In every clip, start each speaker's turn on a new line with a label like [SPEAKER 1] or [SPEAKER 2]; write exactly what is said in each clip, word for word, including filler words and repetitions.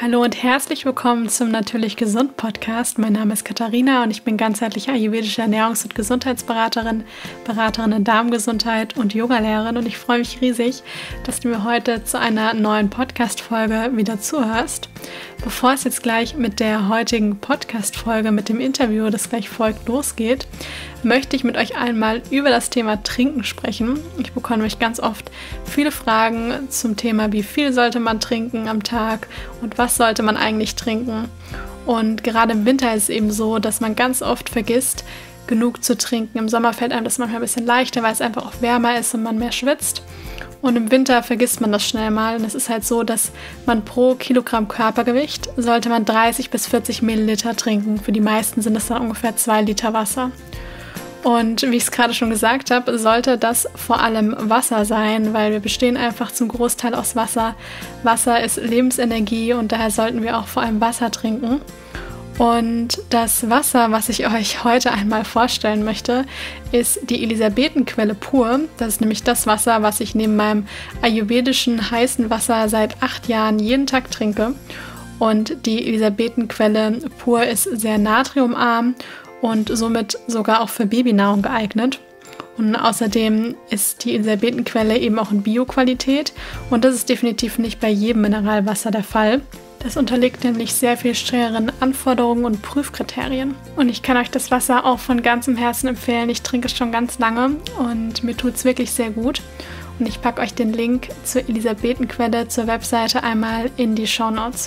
[SPEAKER 1] Hallo und herzlich willkommen zum Natürlich Gesund Podcast. Mein Name ist Katharina und ich bin ganzheitliche ayurvedische Ernährungs- und Gesundheitsberaterin, Beraterin in Darmgesundheit und Yogalehrerin und ich freue mich riesig, dass du mir heute zu einer neuen Podcast-Folge wieder zuhörst. Bevor es jetzt gleich mit der heutigen Podcast-Folge, mit dem Interview, das gleich folgt, losgeht, möchte ich mit euch einmal über das Thema Trinken sprechen. Ich bekomme nämlich ganz oft viele Fragen zum Thema, wie viel sollte man trinken am Tag und was sollte man eigentlich trinken. Und gerade im Winter ist es eben so, dass man ganz oft vergisst, genug zu trinken. Im Sommer fällt einem das manchmal ein bisschen leichter, weil es einfach auch wärmer ist und man mehr schwitzt. Und im Winter vergisst man das schnell mal. Und es ist halt so, dass man pro Kilogramm Körpergewicht sollte man dreißig bis vierzig Milliliter trinken. Für die meisten sind es dann ungefähr zwei Liter Wasser. Und wie ich es gerade schon gesagt habe, sollte das vor allem Wasser sein, weil wir bestehen einfach zum Großteil aus Wasser. Wasser ist Lebensenergie und daher sollten wir auch vor allem Wasser trinken. Und das Wasser, was ich euch heute einmal vorstellen möchte, ist die Elisabethenquelle pur. Das ist nämlich das Wasser, was ich neben meinem ayurvedischen heißen Wasser seit acht Jahren jeden Tag trinke. Und die Elisabethenquelle pur ist sehr natriumarm und somit sogar auch für Babynahrung geeignet. Und außerdem ist die Elisabethenquelle eben auch in Bio-Qualität und das ist definitiv nicht bei jedem Mineralwasser der Fall. Das unterliegt nämlich sehr viel strengeren Anforderungen und Prüfkriterien. Und ich kann euch das Wasser auch von ganzem Herzen empfehlen. Ich trinke es schon ganz lange und mir tut es wirklich sehr gut. Und ich packe euch den Link zur Elisabethenquelle, zur Webseite einmal in die Shownotes.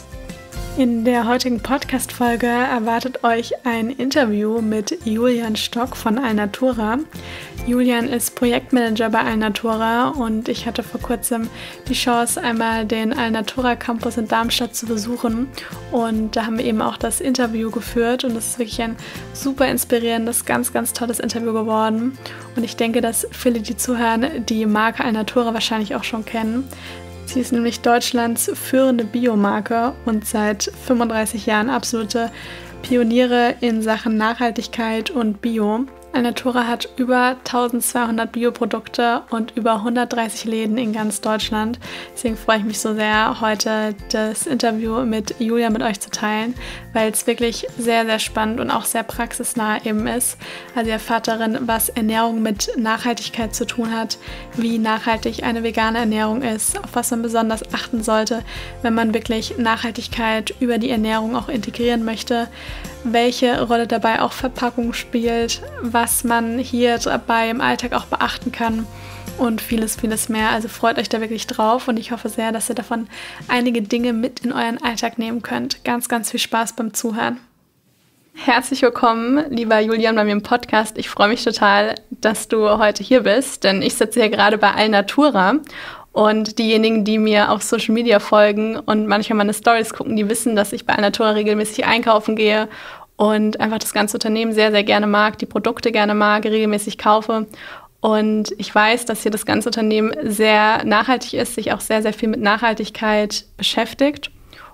[SPEAKER 1] In der heutigen Podcast-Folge erwartet euch ein Interview mit Julian Stock von Alnatura. Julian ist Projektmanager bei Alnatura und ich hatte vor kurzem die Chance, einmal den Alnatura Campus in Darmstadt zu besuchen und da haben wir eben auch das Interview geführt und es ist wirklich ein super inspirierendes, ganz, ganz tolles Interview geworden und ich denke, dass viele, die zuhören, die Marke Alnatura wahrscheinlich auch schon kennen. Sie ist nämlich Deutschlands führende Biomarke und seit fünfunddreißig Jahren absolute Pioniere in Sachen Nachhaltigkeit und Bio. Alnatura hat über eintausendzweihundert Bioprodukte und über hundertdreißig Läden in ganz Deutschland. Deswegen freue ich mich so sehr, heute das Interview mit Julia mit euch zu teilen, weil es wirklich sehr, sehr spannend und auch sehr praxisnah eben ist. Also ihr erfahrt darin, was Ernährung mit Nachhaltigkeit zu tun hat, wie nachhaltig eine vegane Ernährung ist, auf was man besonders achten sollte, wenn man wirklich Nachhaltigkeit über die Ernährung auch integrieren möchte, welche Rolle dabei auch Verpackung spielt, was man hier dabei im Alltag auch beachten kann und vieles, vieles mehr. Also freut euch da wirklich drauf und ich hoffe sehr, dass ihr davon einige Dinge mit in euren Alltag nehmen könnt. Ganz, ganz viel Spaß beim Zuhören. Herzlich willkommen, lieber Julian, bei mir im Podcast. Ich freue mich total, dass du heute hier bist, denn ich sitze hier gerade bei Alnatura. Und diejenigen, die mir auf Social Media folgen und manchmal meine Stories gucken, die wissen, dass ich bei Alnatura regelmäßig einkaufen gehe und einfach das ganze Unternehmen sehr, sehr gerne mag, die Produkte gerne mag, regelmäßig kaufe. Und ich weiß, dass hier das ganze Unternehmen sehr nachhaltig ist, sich auch sehr, sehr viel mit Nachhaltigkeit beschäftigt.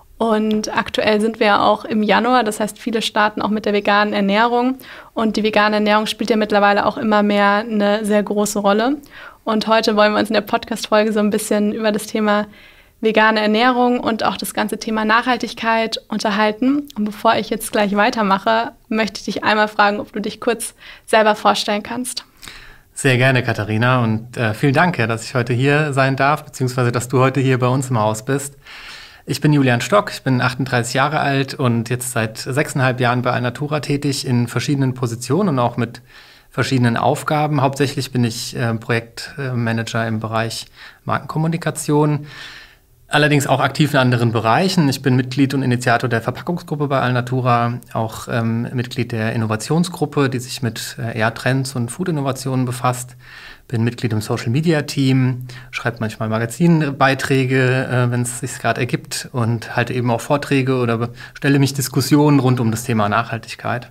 [SPEAKER 1] Und aktuell sind wir ja auch im Januar, das heißt, viele starten auch mit der veganen Ernährung. Und die vegane Ernährung spielt ja mittlerweile auch immer mehr eine sehr große Rolle. Und heute wollen wir uns in der Podcast-Folge so ein bisschen über das Thema vegane Ernährung und auch das ganze Thema Nachhaltigkeit unterhalten. Und bevor ich jetzt gleich weitermache, möchte ich dich einmal fragen, ob du dich kurz selber vorstellen kannst.
[SPEAKER 2] Sehr gerne, Katharina. Und äh, vielen Dank, ja, dass ich heute hier sein darf, beziehungsweise dass du heute hier bei uns im Haus bist. Ich bin Julian Stock, ich bin achtunddreißig Jahre alt und jetzt seit sechseinhalb Jahren bei Alnatura tätig in verschiedenen Positionen und auch mit verschiedenen Aufgaben. Hauptsächlich bin ich äh, Projektmanager im Bereich Markenkommunikation, allerdings auch aktiv in anderen Bereichen. Ich bin Mitglied und Initiator der Verpackungsgruppe bei Alnatura, auch ähm, Mitglied der Innovationsgruppe, die sich mit äh, eher Trends und Food-Innovationen befasst. Bin Mitglied im Social-Media-Team, schreibe manchmal Magazinbeiträge, äh, wenn es sich gerade ergibt und halte eben auch Vorträge oder stelle mich Diskussionen rund um das Thema Nachhaltigkeit.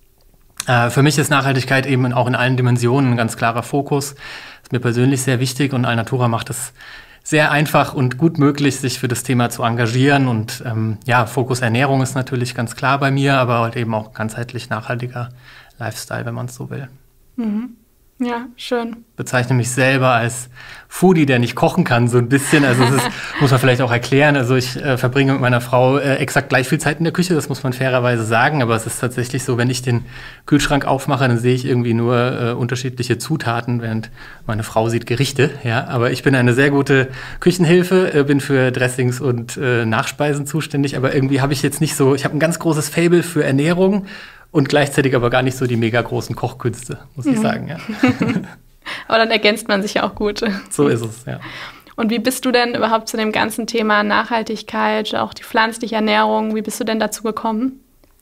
[SPEAKER 2] Äh, für mich ist Nachhaltigkeit eben auch in allen Dimensionen ein ganz klarer Fokus. Ist mir persönlich sehr wichtig und Alnatura macht es sehr einfach und gut möglich, sich für das Thema zu engagieren. Und ähm, ja, Fokus Ernährung ist natürlich ganz klar bei mir, aber halt eben auch ganzheitlich nachhaltiger Lifestyle, wenn man es so will.
[SPEAKER 1] Mhm. Ja, schön.
[SPEAKER 2] Ich bezeichne mich selber als Foodie, der nicht kochen kann, so ein bisschen. Also das ist, muss man vielleicht auch erklären. Also ich äh, verbringe mit meiner Frau äh, exakt gleich viel Zeit in der Küche, das muss man fairerweise sagen. Aber es ist tatsächlich so, wenn ich den Kühlschrank aufmache, dann sehe ich irgendwie nur äh, unterschiedliche Zutaten, während meine Frau sieht Gerichte. Ja, aber ich bin eine sehr gute Küchenhilfe, äh, bin für Dressings und äh, Nachspeisen zuständig. Aber irgendwie habe ich jetzt nicht so, ich habe ein ganz großes Faible für Ernährung. Und gleichzeitig aber gar nicht so die mega großen Kochkünste, muss ich mhm. sagen. Ja.
[SPEAKER 1] Aber dann ergänzt man sich ja auch gut.
[SPEAKER 2] So ist es, ja.
[SPEAKER 1] Und wie bist du denn überhaupt zu dem ganzen Thema Nachhaltigkeit, auch die pflanzliche Ernährung, wie bist du denn dazu gekommen?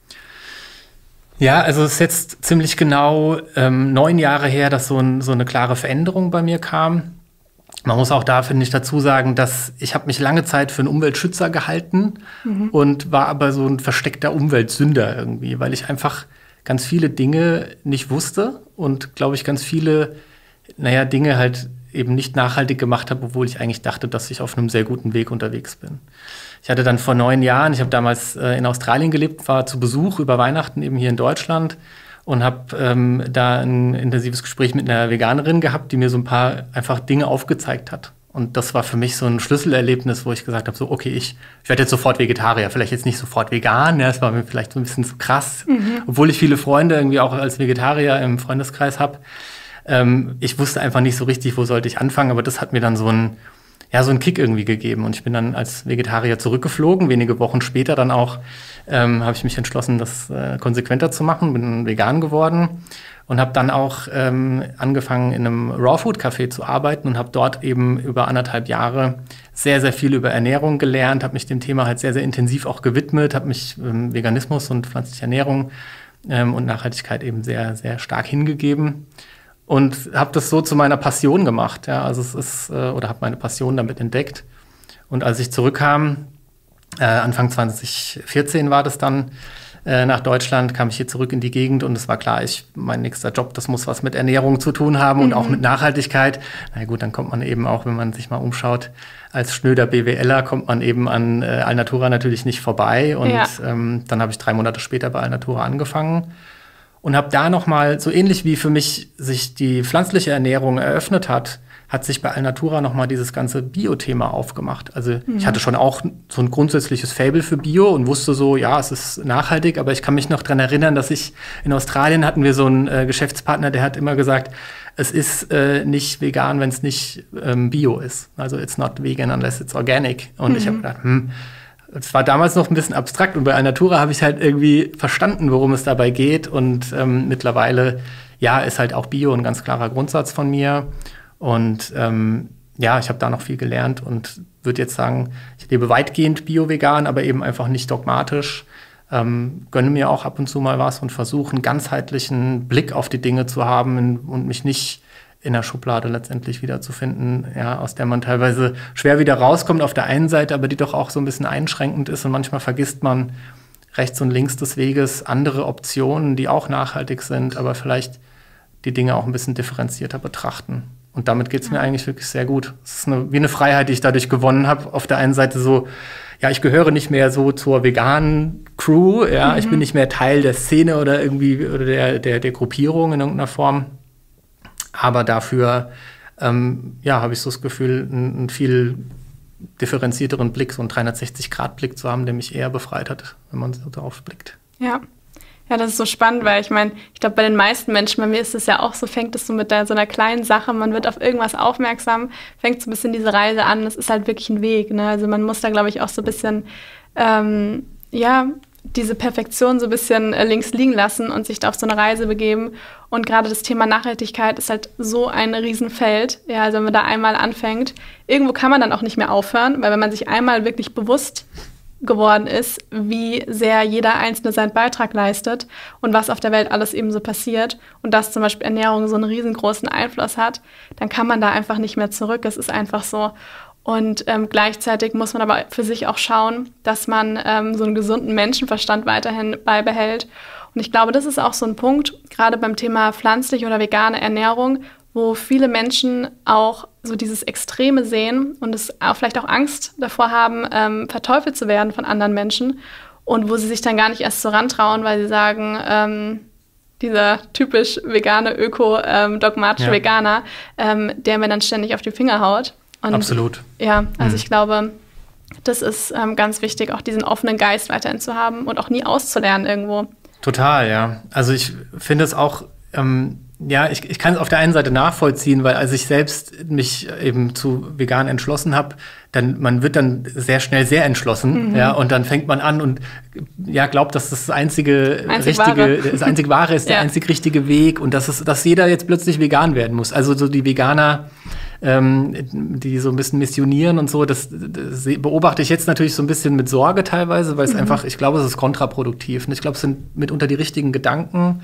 [SPEAKER 2] Ja, also es ist jetzt ziemlich genau ähm, neun Jahre her, dass so, ein, so eine klare Veränderung bei mir kam. Man muss auch da, finde ich, dazu sagen, dass ich habe mich lange Zeit für einen Umweltschützer gehalten mhm. und war aber so ein versteckter Umweltsünder irgendwie, weil ich einfach ganz viele Dinge nicht wusste und, glaube ich, ganz viele, naja, Dinge halt eben nicht nachhaltig gemacht habe, obwohl ich eigentlich dachte, dass ich auf einem sehr guten Weg unterwegs bin. Ich hatte dann vor neun Jahren, ich habe damals äh, in Australien gelebt, war zu Besuch über Weihnachten eben hier in Deutschland und habe ähm, da ein intensives Gespräch mit einer Veganerin gehabt, die mir so ein paar einfach Dinge aufgezeigt hat. Und das war für mich so ein Schlüsselerlebnis, wo ich gesagt habe, so okay, ich, ich werde jetzt sofort Vegetarier, vielleicht jetzt nicht sofort vegan, ja, das war mir vielleicht so ein bisschen zu krass, mhm. obwohl ich viele Freunde irgendwie auch als Vegetarier im Freundeskreis habe. Ähm, ich wusste einfach nicht so richtig, wo sollte ich anfangen, aber das hat mir dann so ein ja, so einen Kick irgendwie gegeben. Und ich bin dann als Vegetarier zurückgeflogen. Wenige Wochen später dann auch ähm, habe ich mich entschlossen, das äh, konsequenter zu machen. Bin vegan geworden und habe dann auch ähm, angefangen, in einem Raw-Food-Café zu arbeiten und habe dort eben über anderthalb Jahre sehr, sehr viel über Ernährung gelernt, habe mich dem Thema halt sehr, sehr intensiv auch gewidmet, habe mich ähm, Veganismus und pflanzliche Ernährung ähm, und Nachhaltigkeit eben sehr, sehr stark hingegeben. Und habe das so zu meiner Passion gemacht, ja, also es ist, äh, oder habe meine Passion damit entdeckt. Und als ich zurückkam, äh, Anfang zwanzig vierzehn war das dann, äh, nach Deutschland, kam ich hier zurück in die Gegend und es war klar, ich, mein nächster Job, das muss was mit Ernährung zu tun haben mhm. und auch mit Nachhaltigkeit. Na gut, dann kommt man eben auch, wenn man sich mal umschaut, als schnöder BWLer kommt man eben an äh, Alnatura natürlich nicht vorbei. Und ja. ähm, dann habe ich drei Monate später bei Alnatura angefangen. Und habe da nochmal, so ähnlich wie für mich sich die pflanzliche Ernährung eröffnet hat, hat sich bei Alnatura nochmal dieses ganze Bio-Thema aufgemacht. Also mhm. ich hatte schon auch so ein grundsätzliches Faible für Bio und wusste so, ja, es ist nachhaltig, aber ich kann mich noch dran erinnern, dass ich in Australien hatten wir so einen äh, Geschäftspartner, der hat immer gesagt, es ist äh, nicht vegan, wenn es nicht ähm, Bio ist. Also it's not vegan unless it's organic. Und mhm. ich habe gedacht, hm, es war damals noch ein bisschen abstrakt und bei Alnatura habe ich halt irgendwie verstanden, worum es dabei geht. Und ähm, mittlerweile, ja, ist halt auch Bio ein ganz klarer Grundsatz von mir. Und ähm, ja, ich habe da noch viel gelernt und würde jetzt sagen, ich lebe weitgehend bio-vegan, aber eben einfach nicht dogmatisch. Ähm, gönne mir auch ab und zu mal was und versuche einen ganzheitlichen Blick auf die Dinge zu haben und mich nicht in der Schublade letztendlich wiederzufinden, ja, aus der man teilweise schwer wieder rauskommt auf der einen Seite, aber die doch auch so ein bisschen einschränkend ist und manchmal vergisst man rechts und links des Weges andere Optionen, die auch nachhaltig sind, aber vielleicht die Dinge auch ein bisschen differenzierter betrachten. Und damit geht es mir eigentlich wirklich sehr gut. Es ist eine, wie eine Freiheit, die ich dadurch gewonnen habe. Auf der einen Seite so, ja, ich gehöre nicht mehr so zur veganen Crew, ja, mhm. ich bin nicht mehr Teil der Szene oder irgendwie oder der, der, der Gruppierung in irgendeiner Form. Aber dafür, ähm, ja, habe ich so das Gefühl, einen, einen viel differenzierteren Blick, so einen dreihundertsechzig-Grad-Blick zu haben, der mich eher befreit hat, wenn man so darauf blickt.
[SPEAKER 1] Ja. Ja, das ist so spannend, weil ich meine, ich glaube, bei den meisten Menschen, bei mir ist es ja auch so, fängt es so mit der, so einer kleinen Sache, man wird auf irgendwas aufmerksam, fängt so ein bisschen diese Reise an, das ist halt wirklich ein Weg, ne? Also man muss da, glaube ich, auch so ein bisschen, ähm, ja, diese Perfektion so ein bisschen äh, links liegen lassen und sich da auf so eine Reise begeben. Und gerade das Thema Nachhaltigkeit ist halt so ein Riesenfeld. Ja, also wenn man da einmal anfängt, irgendwo kann man dann auch nicht mehr aufhören, weil wenn man sich einmal wirklich bewusst geworden ist, wie sehr jeder Einzelne seinen Beitrag leistet und was auf der Welt alles eben so passiert und dass zum Beispiel Ernährung so einen riesengroßen Einfluss hat, dann kann man da einfach nicht mehr zurück. Es ist einfach so. Und ähm, gleichzeitig muss man aber für sich auch schauen, dass man ähm, so einen gesunden Menschenverstand weiterhin beibehält. Und ich glaube, das ist auch so ein Punkt, gerade beim Thema pflanzliche oder vegane Ernährung, wo viele Menschen auch so dieses Extreme sehen und es auch vielleicht auch Angst davor haben, ähm, verteufelt zu werden von anderen Menschen und wo sie sich dann gar nicht erst so rantrauen, weil sie sagen, ähm, dieser typisch vegane, öko-dogmatische ähm,
[SPEAKER 2] ja.
[SPEAKER 1] Veganer, ähm, der mir dann ständig auf die Finger haut. Und
[SPEAKER 2] absolut.
[SPEAKER 1] Ja, also
[SPEAKER 2] mhm.
[SPEAKER 1] ich glaube, das ist ähm, ganz wichtig, auch diesen offenen Geist weiterhin zu haben und auch nie auszulernen irgendwo.
[SPEAKER 2] Total, ja. Also ich finde es auch, ähm, ja, ich, ich kann es auf der einen Seite nachvollziehen, weil als ich selbst mich eben zu vegan entschlossen habe, dann man wird dann sehr schnell sehr entschlossen, mhm. ja, und dann fängt man an und ja glaubt, dass das das einzige
[SPEAKER 1] einzig
[SPEAKER 2] richtige,
[SPEAKER 1] wahre.
[SPEAKER 2] das einzig wahre ist, ja. der einzig richtige Weg und dass es, dass jeder jetzt plötzlich vegan werden muss. Also so die Veganer, ähm, die so ein bisschen missionieren und so, das, das beobachte ich jetzt natürlich so ein bisschen mit Sorge teilweise, weil es mhm. einfach, ich glaube, es ist kontraproduktiv. Und ich glaube, es sind mitunter die richtigen Gedanken.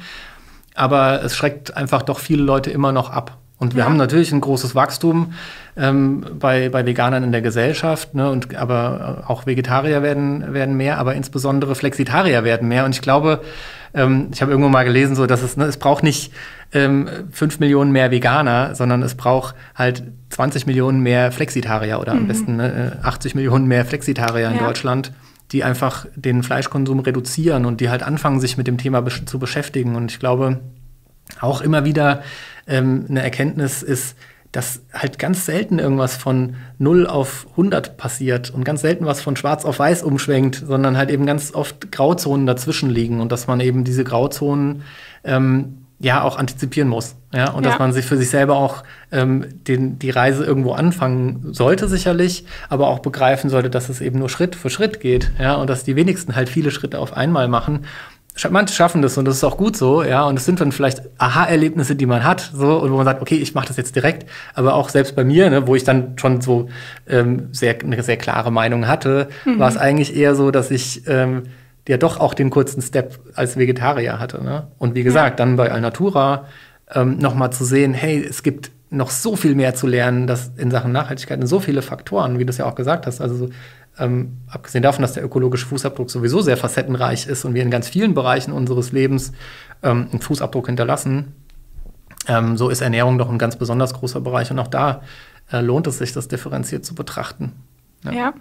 [SPEAKER 2] Aber es schreckt einfach doch viele Leute immer noch ab. Und wir ja. haben natürlich ein großes Wachstum ähm, bei, bei Veganern in der Gesellschaft, ne? Und, aber auch Vegetarier werden, werden mehr, aber insbesondere Flexitarier werden mehr. Und ich glaube, ähm, ich habe irgendwo mal gelesen, so, dass es, ne, es braucht nicht ähm, fünf Millionen mehr Veganer, sondern es braucht halt zwanzig Millionen mehr Flexitarier oder mhm. am besten ne, achtzig Millionen mehr Flexitarier in ja. Deutschland, die einfach den Fleischkonsum reduzieren und die halt anfangen, sich mit dem Thema besch- zu beschäftigen. Und ich glaube, auch immer wieder ähm, eine Erkenntnis ist, dass halt ganz selten irgendwas von null auf hundert passiert und ganz selten was von schwarz auf weiß umschwenkt, sondern halt eben ganz oft Grauzonen dazwischen liegen und dass man eben diese Grauzonen ähm, ja auch antizipieren muss. Ja? Und ja. dass man sich für sich selber auch ähm, den, die Reise irgendwo anfangen sollte sicherlich, aber auch begreifen sollte, dass es eben nur Schritt für Schritt geht, ja? Und dass die wenigsten halt viele Schritte auf einmal machen. Manche schaffen das und das ist auch gut so, ja, und es sind dann vielleicht Aha-Erlebnisse, die man hat, so, und wo man sagt, okay, ich mache das jetzt direkt, aber auch selbst bei mir, ne, wo ich dann schon so ähm, sehr, eine sehr klare Meinung hatte, mhm. war es eigentlich eher so, dass ich ähm, ja doch auch den kurzen Step als Vegetarier hatte, ne? Und wie gesagt, ja. dann bei Alnatura ähm, nochmal zu sehen, hey, es gibt noch so viel mehr zu lernen, dass in Sachen Nachhaltigkeit und so viele Faktoren, wie du es ja auch gesagt hast, also so, Ähm, abgesehen davon, dass der ökologische Fußabdruck sowieso sehr facettenreich ist und wir in ganz vielen Bereichen unseres Lebens ähm, einen Fußabdruck hinterlassen, ähm, so ist Ernährung doch ein ganz besonders großer Bereich. Und auch da äh, lohnt es sich, das differenziert zu betrachten.
[SPEAKER 1] Ja. ja.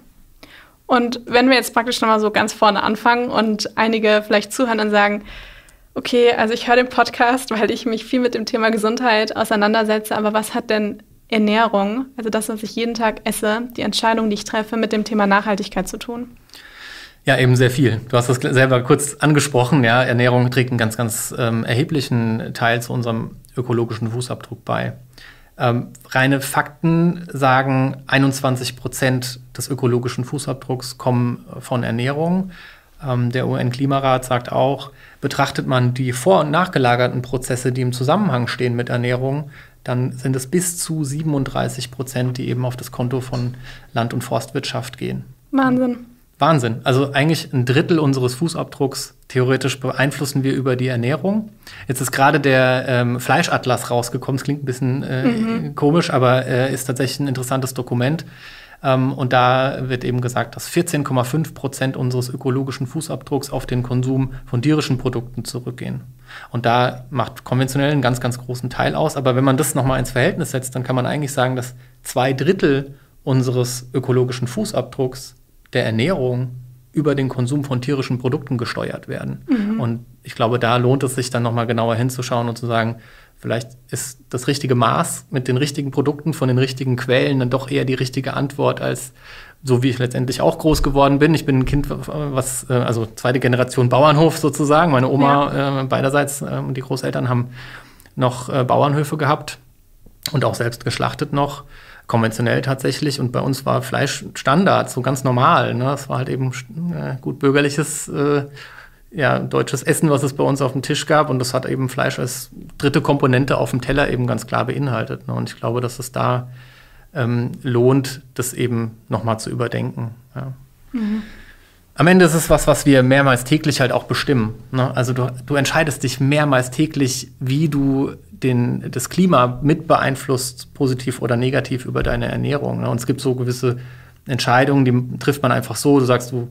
[SPEAKER 1] Und wenn wir jetzt praktisch nochmal so ganz vorne anfangen und einige vielleicht zuhören und sagen, okay, also ich höre den Podcast, weil ich mich viel mit dem Thema Gesundheit auseinandersetze, aber was hat denn Ernährung, also das, was ich jeden Tag esse, die Entscheidung, die ich treffe, mit dem Thema Nachhaltigkeit zu tun?
[SPEAKER 2] Ja, eben sehr viel. Du hast das selber kurz angesprochen. Ja, Ernährung trägt einen ganz, ganz ähm, erheblichen Teil zu unserem ökologischen Fußabdruck bei. Ähm, reine Fakten sagen, einundzwanzig Prozent des ökologischen Fußabdrucks kommen von Ernährung. Ähm, der U N-Klimarat sagt auch, betrachtet man die vor- und nachgelagerten Prozesse, die im Zusammenhang stehen mit Ernährung, dann sind es bis zu siebenunddreißig Prozent, die eben auf das Konto von Land- und Forstwirtschaft gehen.
[SPEAKER 1] Wahnsinn.
[SPEAKER 2] Wahnsinn. Also eigentlich ein Drittel unseres Fußabdrucks theoretisch beeinflussen wir über die Ernährung. Jetzt ist gerade der ähm, Fleischatlas rausgekommen. Das klingt ein bisschen äh, mhm. komisch, aber äh, ist tatsächlich ein interessantes Dokument. Ähm, und da wird eben gesagt, dass vierzehn Komma fünf Prozent unseres ökologischen Fußabdrucks auf den Konsum von tierischen Produkten zurückgehen. Und da macht konventionell einen ganz, ganz großen Teil aus. Aber wenn man das nochmal ins Verhältnis setzt, dann kann man eigentlich sagen, dass zwei Drittel unseres ökologischen Fußabdrucks der Ernährung über den Konsum von tierischen Produkten gesteuert werden. Mhm. Und ich glaube, da lohnt es sich dann nochmal genauer hinzuschauen und zu sagen, vielleicht ist das richtige Maß mit den richtigen Produkten von den richtigen Quellen dann doch eher die richtige Antwort, als so wie ich letztendlich auch groß geworden bin. Ich bin ein Kind, was, also zweite Generation Bauernhof sozusagen. Meine Oma ja. äh, beiderseits und äh, die Großeltern haben noch äh, Bauernhöfe gehabt und auch selbst geschlachtet noch, konventionell tatsächlich. Und bei uns war Fleisch Standard, so ganz normal. Ne? Es war halt eben äh, gut bürgerliches äh, ja, deutsches Essen, was es bei uns auf dem Tisch gab. Und das hat eben Fleisch als dritte Komponente auf dem Teller eben ganz klar beinhaltet. Ne? Und ich glaube, dass es da ähm, lohnt, das eben nochmal zu überdenken. Ja. Mhm. Am Ende ist es was, was wir mehrmals täglich halt auch bestimmen. Ne? Also du, du entscheidest dich mehrmals täglich, wie du den, das Klima mit beeinflusst, positiv oder negativ über deine Ernährung. Ne? Und es gibt so gewisse Entscheidungen, die trifft man einfach so. Du sagst, du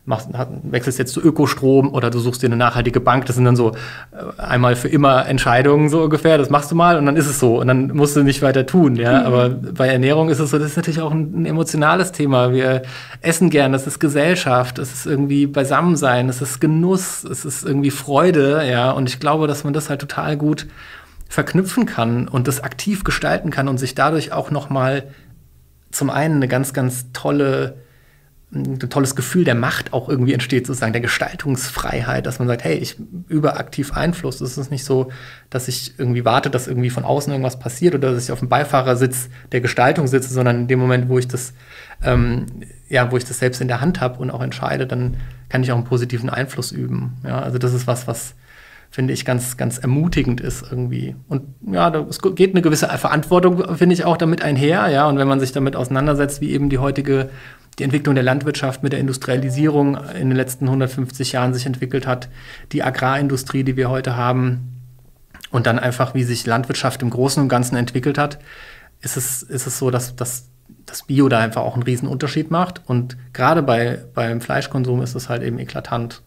[SPEAKER 2] machst, wechselst jetzt zu Ökostrom oder du suchst dir eine nachhaltige Bank. Das sind dann so äh, einmal für immer Entscheidungen so ungefähr. Das machst du mal und dann ist es so. Und dann musst du nicht weiter tun. Ja? Mhm. Aber bei Ernährung ist es so, das ist natürlich auch ein, ein emotionales Thema. Wir essen gern, das ist Gesellschaft, es ist irgendwie Beisammensein, es ist Genuss, es ist irgendwie Freude. Ja? Und ich glaube, dass man das halt total gut verknüpfen kann und das aktiv gestalten kann und sich dadurch auch noch mal zum einen eine ganz, ganz tolle, ein tolles Gefühl der Macht auch irgendwie entsteht, sozusagen der Gestaltungsfreiheit, dass man sagt, hey, ich übe aktiv Einfluss. Es ist nicht so, dass ich irgendwie warte, dass irgendwie von außen irgendwas passiert oder dass ich auf dem Beifahrersitz der Gestaltung sitze, sondern in dem Moment, wo ich das, ähm, ja, wo ich das selbst in der Hand habe und auch entscheide, dann kann ich auch einen positiven Einfluss üben. Ja, also das ist was, was finde ich, ganz, ganz ermutigend ist irgendwie. Und ja, da, es geht eine gewisse Verantwortung, finde ich, auch damit einher. Ja, und wenn man sich damit auseinandersetzt, wie eben die heutige, die Entwicklung der Landwirtschaft mit der Industrialisierung in den letzten hundertfünfzig Jahren sich entwickelt hat, die Agrarindustrie, die wir heute haben, und dann einfach, wie sich Landwirtschaft im Großen und Ganzen entwickelt hat, ist es, ist es so, dass, dass das Bio da einfach auch einen riesen Unterschied macht. Und gerade bei, beim Fleischkonsum ist es halt eben eklatant.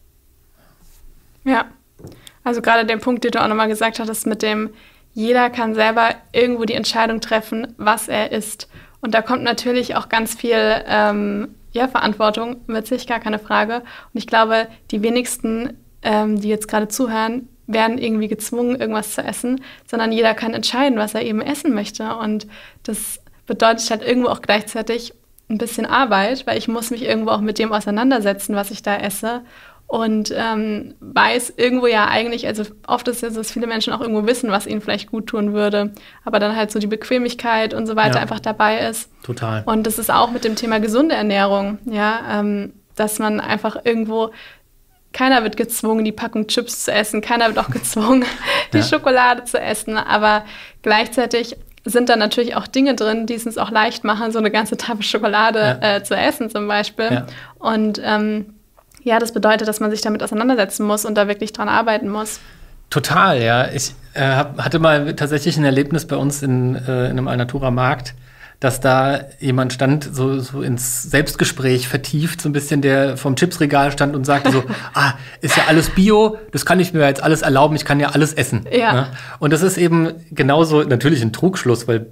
[SPEAKER 1] Ja. Also gerade der Punkt, den du auch nochmal gesagt hattest, mit dem, jeder kann selber irgendwo die Entscheidung treffen, was er isst. Und da kommt natürlich auch ganz viel ähm, ja, Verantwortung mit sich, gar keine Frage. Und ich glaube, die wenigsten, ähm, die jetzt gerade zuhören, werden irgendwie gezwungen, irgendwas zu essen, sondern jeder kann entscheiden, was er eben essen möchte. Und das bedeutet halt irgendwo auch gleichzeitig ein bisschen Arbeit, weil ich muss mich irgendwo auch mit dem auseinandersetzen, was ich da esse. Und ähm, weiß irgendwo ja eigentlich, also oft ist es so, dass viele Menschen auch irgendwo wissen, was ihnen vielleicht gut tun würde, aber dann halt so die Bequemlichkeit und so weiter ja. einfach dabei ist.
[SPEAKER 2] Total.
[SPEAKER 1] Und das ist auch mit dem Thema gesunde Ernährung, ja, ähm, dass man einfach irgendwo, keiner wird gezwungen, die Packung Chips zu essen, keiner wird auch gezwungen, die ja. Schokolade zu essen, aber gleichzeitig sind da natürlich auch Dinge drin, die es uns auch leicht machen, so eine ganze Tafel Schokolade ja. äh, zu essen zum Beispiel. Ja. Und ähm, ja, das bedeutet, dass man sich damit auseinandersetzen muss und da wirklich dran arbeiten muss.
[SPEAKER 2] Total, ja. Ich äh, hab, hatte mal tatsächlich ein Erlebnis bei uns in, äh, in einem Alnatura-Markt, dass da jemand stand, so, so ins Selbstgespräch vertieft, so ein bisschen, der vom Chipsregal stand und sagte so, ah, ist ja alles Bio, das kann ich mir jetzt alles erlauben, ich kann ja alles essen. Ja. Ne? Und das ist eben genauso natürlich ein Trugschluss, weil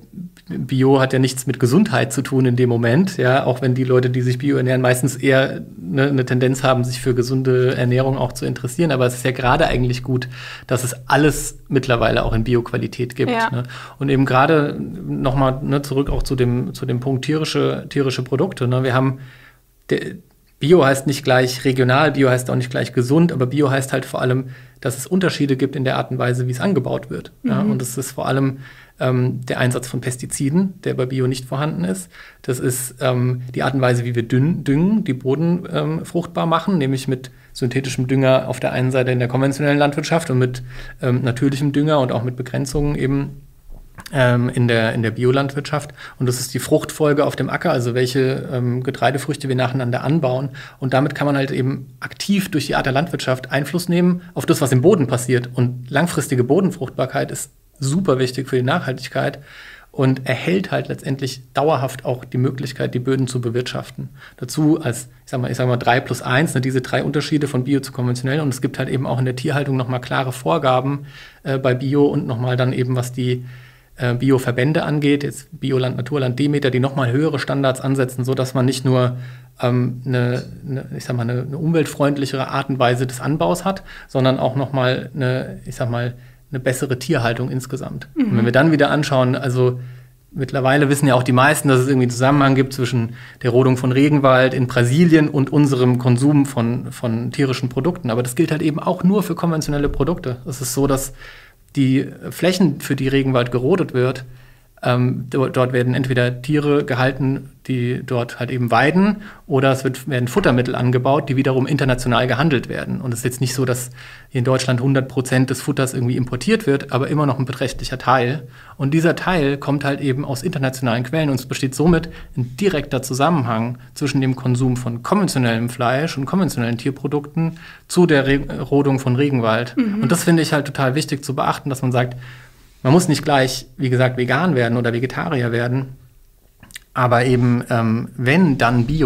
[SPEAKER 2] Bio hat ja nichts mit Gesundheit zu tun in dem Moment, ja, auch wenn die Leute, die sich Bio ernähren, meistens eher ne, eine Tendenz haben, sich für gesunde Ernährung auch zu interessieren. Aber es ist ja gerade eigentlich gut, dass es alles mittlerweile auch in Bio-Qualität gibt. Ja. Ne? Und eben gerade nochmal ne, zurück auch zu dem, zu dem Punkt tierische, tierische Produkte. Ne? Wir haben, der, Bio heißt nicht gleich regional, Bio heißt auch nicht gleich gesund, aber Bio heißt halt vor allem, dass es Unterschiede gibt in der Art und Weise, wie es angebaut wird. Mhm. Ja? Und es ist vor allem Ähm, der Einsatz von Pestiziden, der bei Bio nicht vorhanden ist. Das ist ähm, die Art und Weise, wie wir dünn, düngen, die Boden ähm, fruchtbar machen, nämlich mit synthetischem Dünger auf der einen Seite in der konventionellen Landwirtschaft und mit ähm, natürlichem Dünger und auch mit Begrenzungen eben ähm, in der, in der Biolandwirtschaft. Und das ist die Fruchtfolge auf dem Acker, also welche ähm, Getreidefrüchte wir nacheinander anbauen. Und damit kann man halt eben aktiv durch die Art der Landwirtschaft Einfluss nehmen auf das, was im Boden passiert. Und langfristige Bodenfruchtbarkeit ist super wichtig für die Nachhaltigkeit und erhält halt letztendlich dauerhaft auch die Möglichkeit, die Böden zu bewirtschaften. Dazu als, ich sag mal, ich sag mal drei plus eins, ne, diese drei Unterschiede von Bio zu konventionell. Und es gibt halt eben auch in der Tierhaltung nochmal klare Vorgaben äh, bei Bio und nochmal dann eben, was die äh, Bio-Verbände angeht, jetzt Bioland, Naturland, Demeter, die nochmal höhere Standards ansetzen, sodass man nicht nur ähm, eine, eine, ich sag mal, eine, eine umweltfreundlichere Art und Weise des Anbaus hat, sondern auch nochmal eine, ich sag mal, eine bessere Tierhaltung insgesamt. Mhm. Und wenn wir dann wieder anschauen, also mittlerweile wissen ja auch die meisten, dass es irgendwie einen Zusammenhang gibt zwischen der Rodung von Regenwald in Brasilien und unserem Konsum von, von tierischen Produkten. Aber das gilt halt eben auch nur für konventionelle Produkte. Es ist so, dass die Flächen, für die Regenwald gerodet wird, ähm, dort, dort werden entweder Tiere gehalten, die dort halt eben weiden, oder es wird, werden Futtermittel angebaut, die wiederum international gehandelt werden. Und es ist jetzt nicht so, dass in Deutschland hundert Prozent des Futters irgendwie importiert wird, aber immer noch ein beträchtlicher Teil. Und dieser Teil kommt halt eben aus internationalen Quellen und es besteht somit ein direkter Zusammenhang zwischen dem Konsum von konventionellem Fleisch und konventionellen Tierprodukten zu der Re- Rodung von Regenwald. Mhm. Und das finde ich halt total wichtig zu beachten, dass man sagt, man muss nicht gleich, wie gesagt, vegan werden oder Vegetarier werden, aber eben, ähm, wenn, dann Bio.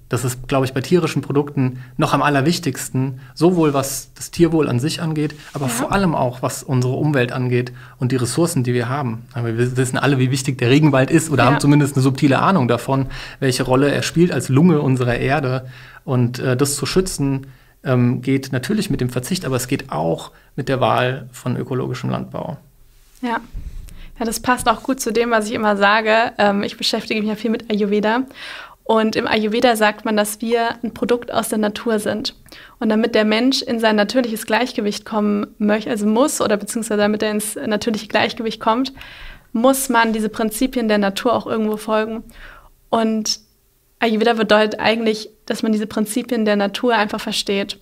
[SPEAKER 2] Das ist, glaube ich, bei tierischen Produkten noch am allerwichtigsten, sowohl was das Tierwohl an sich angeht, aber ja. vor allem auch, was unsere Umwelt angeht und die Ressourcen, die wir haben. Aber wir wissen alle, wie wichtig der Regenwald ist oder ja. haben zumindest eine subtile Ahnung davon, welche Rolle er spielt als Lunge unserer Erde. Und äh, das zu schützen, ähm, geht natürlich mit dem Verzicht, aber es geht auch mit der Wahl von ökologischem Landbau.
[SPEAKER 1] Ja. Ja, das passt auch gut zu dem, was ich immer sage. Ähm, ich beschäftige mich ja viel mit Ayurveda. Und im Ayurveda sagt man, dass wir ein Produkt aus der Natur sind. Und damit der Mensch in sein natürliches Gleichgewicht kommen möchte, also muss, oder beziehungsweise damit er ins natürliche Gleichgewicht kommt, muss man diese Prinzipien der Natur auch irgendwo folgen. Und Ayurveda bedeutet eigentlich, dass man diese Prinzipien der Natur einfach versteht.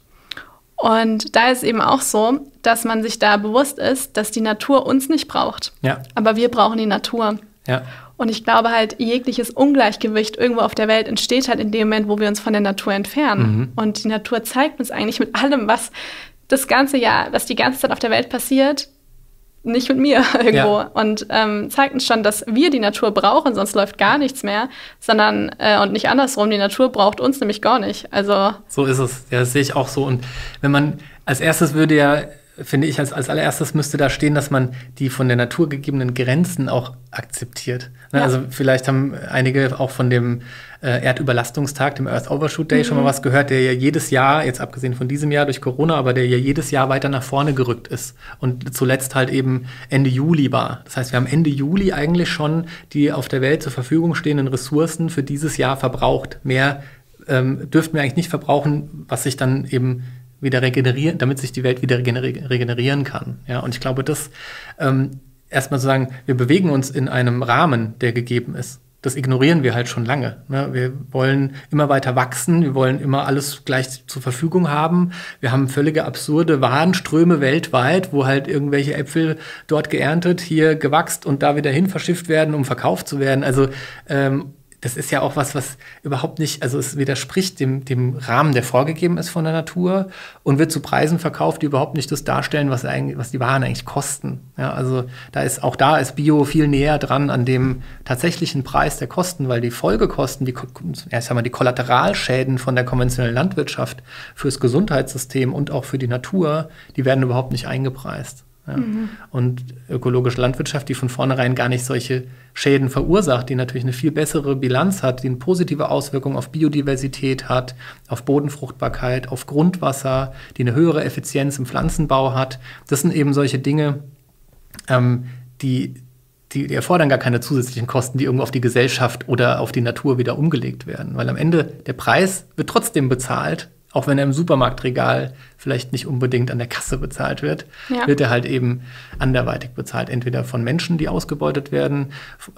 [SPEAKER 1] Und da ist es eben auch so, dass man sich da bewusst ist, dass die Natur uns nicht braucht. Ja. Aber wir brauchen die Natur. Ja. Und ich glaube halt, jegliches Ungleichgewicht irgendwo auf der Welt entsteht halt in dem Moment, wo wir uns von der Natur entfernen. Mhm. Und die Natur zeigt uns eigentlich mit allem, was das ganze Jahr, was die ganze Zeit auf der Welt passiert, nicht mit mir irgendwo. Ja. Und ähm, zeigt uns schon, dass wir die Natur brauchen, sonst läuft gar nichts mehr, sondern, äh, und nicht andersrum, die Natur braucht uns nämlich gar nicht. Also
[SPEAKER 2] so ist es, ja, das sehe ich auch so. Und wenn man, als erstes würde ja, finde ich, als, als allererstes müsste da stehen, dass man die von der Natur gegebenen Grenzen auch akzeptiert. Ne? Ja. Also vielleicht haben einige auch von dem äh, Erdüberlastungstag, dem Earth Overshoot Day, mhm. schon mal was gehört, der ja jedes Jahr, jetzt abgesehen von diesem Jahr durch Corona, aber der ja jedes Jahr weiter nach vorne gerückt ist und zuletzt halt eben Ende Juli war. Das heißt, wir haben Ende Juli eigentlich schon die auf der Welt zur Verfügung stehenden Ressourcen für dieses Jahr verbraucht. Mehr ähm, dürften wir eigentlich nicht verbrauchen, was sich dann eben wieder regenerieren, damit sich die Welt wieder regenerieren kann. Ja, und ich glaube, das ähm, erstmal zu sagen, wir bewegen uns in einem Rahmen, der gegeben ist. Das ignorieren wir halt schon lange. Ne? Wir wollen immer weiter wachsen, wir wollen immer alles gleich zur Verfügung haben. Wir haben völlige absurde Warenströme weltweit, wo halt irgendwelche Äpfel dort geerntet, hier gewachst und da wieder hin verschifft werden, um verkauft zu werden. Also ähm, das ist ja auch was, was überhaupt nicht, also es widerspricht dem, dem Rahmen, der vorgegeben ist von der Natur und wird zu Preisen verkauft, die überhaupt nicht das darstellen, was, eigentlich, was die Waren eigentlich kosten. Ja, also da ist, auch da ist Bio viel näher dran an dem tatsächlichen Preis der Kosten, weil die Folgekosten, die, ja, ich sag mal, die Kollateralschäden von der konventionellen Landwirtschaft fürs Gesundheitssystem und auch für die Natur, die werden überhaupt nicht eingepreist. Ja. Mhm. Und ökologische Landwirtschaft, die von vornherein gar nicht solche Schäden verursacht, die natürlich eine viel bessere Bilanz hat, die eine positive Auswirkung auf Biodiversität hat, auf Bodenfruchtbarkeit, auf Grundwasser, die eine höhere Effizienz im Pflanzenbau hat. Das sind eben solche Dinge, ähm, die, die, die erfordern gar keine zusätzlichen Kosten, die irgendwo auf die Gesellschaft oder auf die Natur wieder umgelegt werden. Weil am Ende der Preis wird trotzdem bezahlt, auch wenn er im Supermarktregal vielleicht nicht unbedingt an der Kasse bezahlt wird, ja. wird er halt eben anderweitig bezahlt. Entweder von Menschen, die ausgebeutet werden,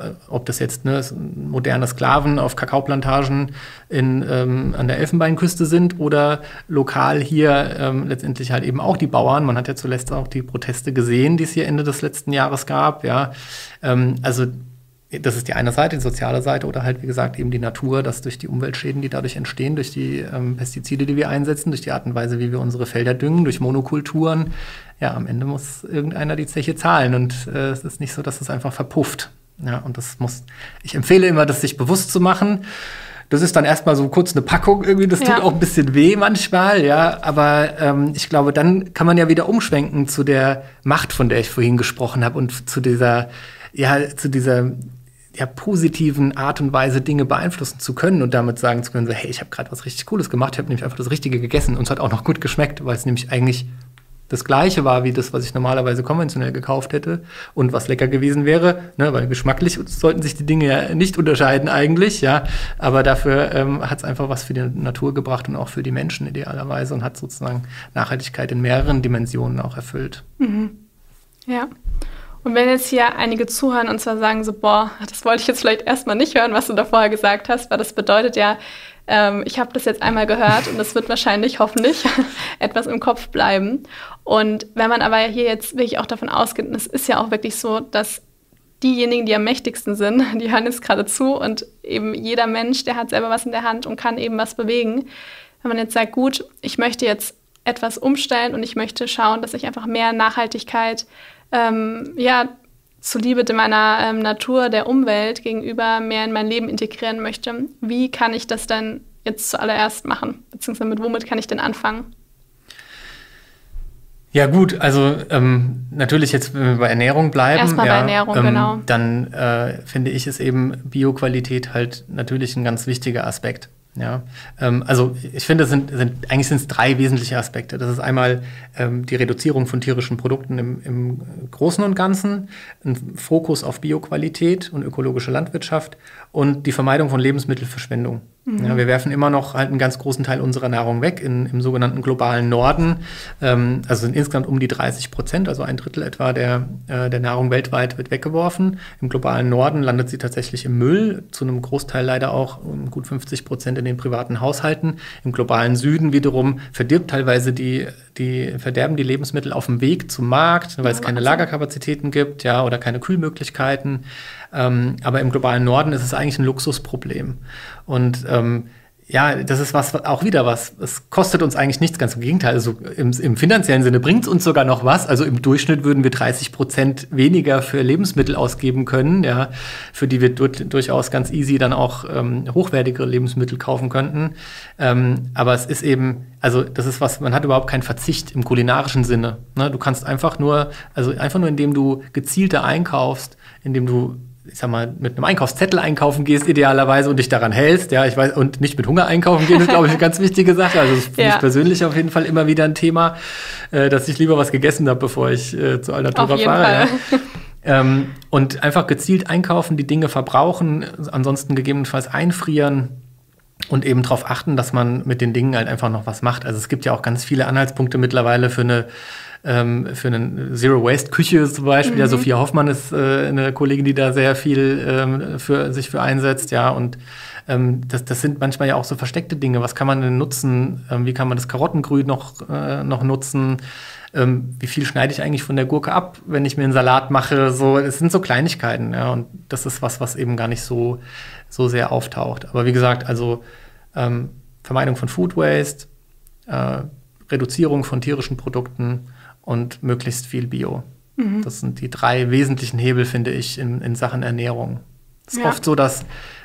[SPEAKER 2] ob das jetzt ne, moderne Sklaven auf Kakaoplantagen in, ähm, an der Elfenbeinküste sind oder lokal hier ähm, letztendlich halt eben auch die Bauern. Man hat ja zuletzt auch die Proteste gesehen, die es hier Ende des letzten Jahres gab. Ja, ähm, also das ist die eine Seite, die soziale Seite oder halt, wie gesagt, eben die Natur, dass durch die Umweltschäden, die dadurch entstehen, durch die ähm, Pestizide, die wir einsetzen, durch die Art und Weise, wie wir unsere Felder düngen, durch Monokulturen, ja, am Ende muss irgendeiner die Zeche zahlen und äh, es ist nicht so, dass es einfach verpufft. Ja, und das muss, ich empfehle immer, das sich bewusst zu machen. Das ist dann erstmal so kurz eine Packung irgendwie, das ja. tut auch ein bisschen weh manchmal, ja, aber ähm, ich glaube, dann kann man ja wieder umschwenken zu der Macht, von der ich vorhin gesprochen habe und zu dieser, ja, zu dieser ja, positiven Art und Weise Dinge beeinflussen zu können und damit sagen zu können, so, hey, ich habe gerade was richtig Cooles gemacht, ich habe nämlich einfach das Richtige gegessen und es hat auch noch gut geschmeckt, weil es nämlich eigentlich das Gleiche war, wie das, was ich normalerweise konventionell gekauft hätte und was lecker gewesen wäre, ne, weil geschmacklich sollten sich die Dinge ja nicht unterscheiden eigentlich, ja, aber dafür ähm, hat es einfach was für die Natur gebracht und auch für die Menschen idealerweise und hat sozusagen Nachhaltigkeit in mehreren Dimensionen auch erfüllt.
[SPEAKER 1] Mhm. Ja. Und wenn jetzt hier einige zuhören und zwar sagen so, boah, das wollte ich jetzt vielleicht erstmal nicht hören, was du da vorher gesagt hast, weil das bedeutet ja, ähm, ich habe das jetzt einmal gehört und das wird wahrscheinlich, hoffentlich, etwas im Kopf bleiben. Und wenn man aber hier jetzt wirklich auch davon ausgeht, und es ist ja auch wirklich so, dass diejenigen, die am mächtigsten sind, die hören jetzt gerade zu und eben jeder Mensch, der hat selber was in der Hand und kann eben was bewegen. Wenn man jetzt sagt, gut, ich möchte jetzt etwas umstellen und ich möchte schauen, dass ich einfach mehr Nachhaltigkeit Ähm, ja, zuliebe meiner ähm, Natur, der Umwelt gegenüber mehr in mein Leben integrieren möchte. Wie kann ich das dann jetzt zuallererst machen? Beziehungsweise mit womit kann ich denn anfangen?
[SPEAKER 2] Ja gut, also ähm, natürlich jetzt, wenn wir bei Ernährung bleiben,
[SPEAKER 1] Erstmal
[SPEAKER 2] ja,
[SPEAKER 1] bei Ernährung,
[SPEAKER 2] ähm,
[SPEAKER 1] genau.
[SPEAKER 2] Dann äh, finde ich es eben Bioqualität halt natürlich ein ganz wichtiger Aspekt. Ja, ähm, also ich finde, es sind, sind eigentlich sind es drei wesentliche Aspekte. Das ist einmal ähm, die Reduzierung von tierischen Produkten im, im Großen und Ganzen, ein Fokus auf Bioqualität und ökologische Landwirtschaft und die Vermeidung von Lebensmittelverschwendung. Mhm. Ja, wir werfen immer noch halt einen ganz großen Teil unserer Nahrung weg in, im sogenannten globalen Norden. Ähm, also sind insgesamt um die dreißig Prozent, also ein Drittel etwa der, äh, der Nahrung weltweit wird weggeworfen. Im globalen Norden landet sie tatsächlich im Müll, zu einem Großteil leider auch um gut fünfzig Prozent in den privaten Haushalten. Im globalen Süden wiederum verdirbt teilweise die, die, verderben die Lebensmittel auf dem Weg zum Markt, weil es keine Lagerkapazitäten gibt, ja, oder keine Kühlmöglichkeiten. Ähm, aber im globalen Norden ist es eigentlich ein Luxusproblem. Und ähm, ja, das ist was, auch wieder was. Es kostet uns eigentlich nichts, ganz im Gegenteil. Also im, im finanziellen Sinne bringt es uns sogar noch was. Also im Durchschnitt würden wir dreißig Prozent weniger für Lebensmittel ausgeben können, ja, für die wir du- durchaus ganz easy dann auch ähm, hochwertigere Lebensmittel kaufen könnten. Ähm, aber es ist eben, also das ist was, man hat überhaupt keinen Verzicht im kulinarischen Sinne. Ne? Du kannst einfach nur, also einfach nur indem du gezielter einkaufst, indem du ich sag mal, mit einem Einkaufszettel einkaufen gehst, idealerweise, und dich daran hältst, ja, ich weiß, und nicht mit Hunger einkaufen gehen, ist, glaube ich, eine ganz wichtige Sache. Also, das finde ja. ich persönlich auf jeden Fall immer wieder ein Thema, äh, dass ich lieber was gegessen habe, bevor ich äh, zu Alnatura fahre. Ja. ähm, und einfach gezielt einkaufen, die Dinge verbrauchen, ansonsten gegebenenfalls einfrieren und eben darauf achten, dass man mit den Dingen halt einfach noch was macht. Also, es gibt ja auch ganz viele Anhaltspunkte mittlerweile für eine für eine Zero-Waste-Küche zum Beispiel. Mhm. Ja, Sophia Hoffmann ist äh, eine Kollegin, die da sehr viel ähm, für sich für einsetzt. Ja, und ähm, das, das sind manchmal ja auch so versteckte Dinge. Was kann man denn nutzen? Ähm, wie kann man das Karottengrün noch, äh, noch nutzen? Ähm, wie viel schneide ich eigentlich von der Gurke ab, wenn ich mir einen Salat mache? So, es sind so Kleinigkeiten. Ja, und das ist was, was eben gar nicht so, so sehr auftaucht. Aber wie gesagt, also ähm, Vermeidung von Food Waste, äh, Reduzierung von tierischen Produkten und möglichst viel Bio. Mhm. Das sind die drei wesentlichen Hebel, finde ich, in, in Sachen Ernährung. Es ist ja. oft so, dass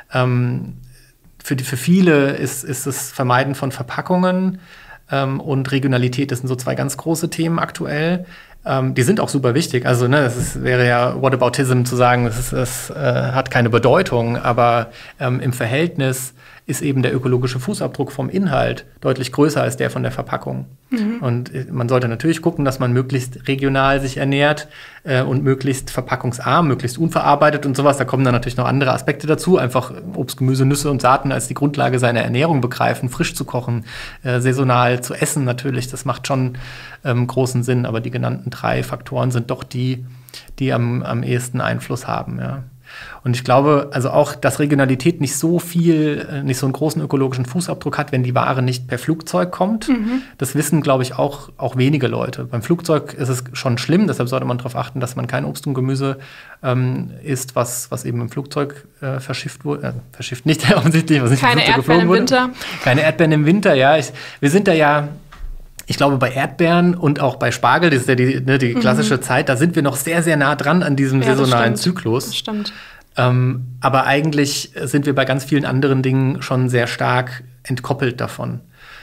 [SPEAKER 2] ähm, für, die, für viele ist, ist das Vermeiden von Verpackungen ähm, und Regionalität, das sind so zwei ganz große Themen aktuell. Ähm, die sind auch super wichtig. Also ne, das ist, wäre ja Whataboutism zu sagen, das, ist, das äh, hat keine Bedeutung, aber ähm, im Verhältnis ist eben der ökologische Fußabdruck vom Inhalt deutlich größer als der von der Verpackung. Mhm. Und man sollte natürlich gucken, dass man möglichst regional sich ernährt äh, und möglichst verpackungsarm, möglichst unverarbeitet und sowas. Da kommen dann natürlich noch andere Aspekte dazu. Einfach Obst, Gemüse, Nüsse und Saaten als die Grundlage seiner Ernährung begreifen, frisch zu kochen, äh, saisonal zu essen natürlich. Das macht schon ähm, großen Sinn. Aber die genannten drei Faktoren sind doch die, die am, am ehesten Einfluss haben, ja. Und ich glaube, also auch, dass Regionalität nicht so viel, nicht so einen großen ökologischen Fußabdruck hat, wenn die Ware nicht per Flugzeug kommt. Mhm. Das wissen, glaube ich, auch, auch wenige Leute. Beim Flugzeug ist es schon schlimm, deshalb sollte man darauf achten, dass man kein Obst und Gemüse ähm, isst, was, was eben im Flugzeug äh, verschifft wurde. Äh, verschifft nicht, offensichtlich, was nicht
[SPEAKER 1] Keine
[SPEAKER 2] im Flugzeug
[SPEAKER 1] Erdbeeren im Winter.
[SPEAKER 2] Keine Erdbeeren im Winter, ja. Ich, wir sind da ja... Ich glaube, bei Erdbeeren und auch bei Spargel, das ist ja die, ne, die klassische mhm. Zeit, da sind wir noch sehr, sehr nah dran an diesem ja, saisonalen
[SPEAKER 1] das
[SPEAKER 2] Zyklus.
[SPEAKER 1] Das stimmt.
[SPEAKER 2] Ähm, aber eigentlich sind wir bei ganz vielen anderen Dingen schon sehr stark entkoppelt davon.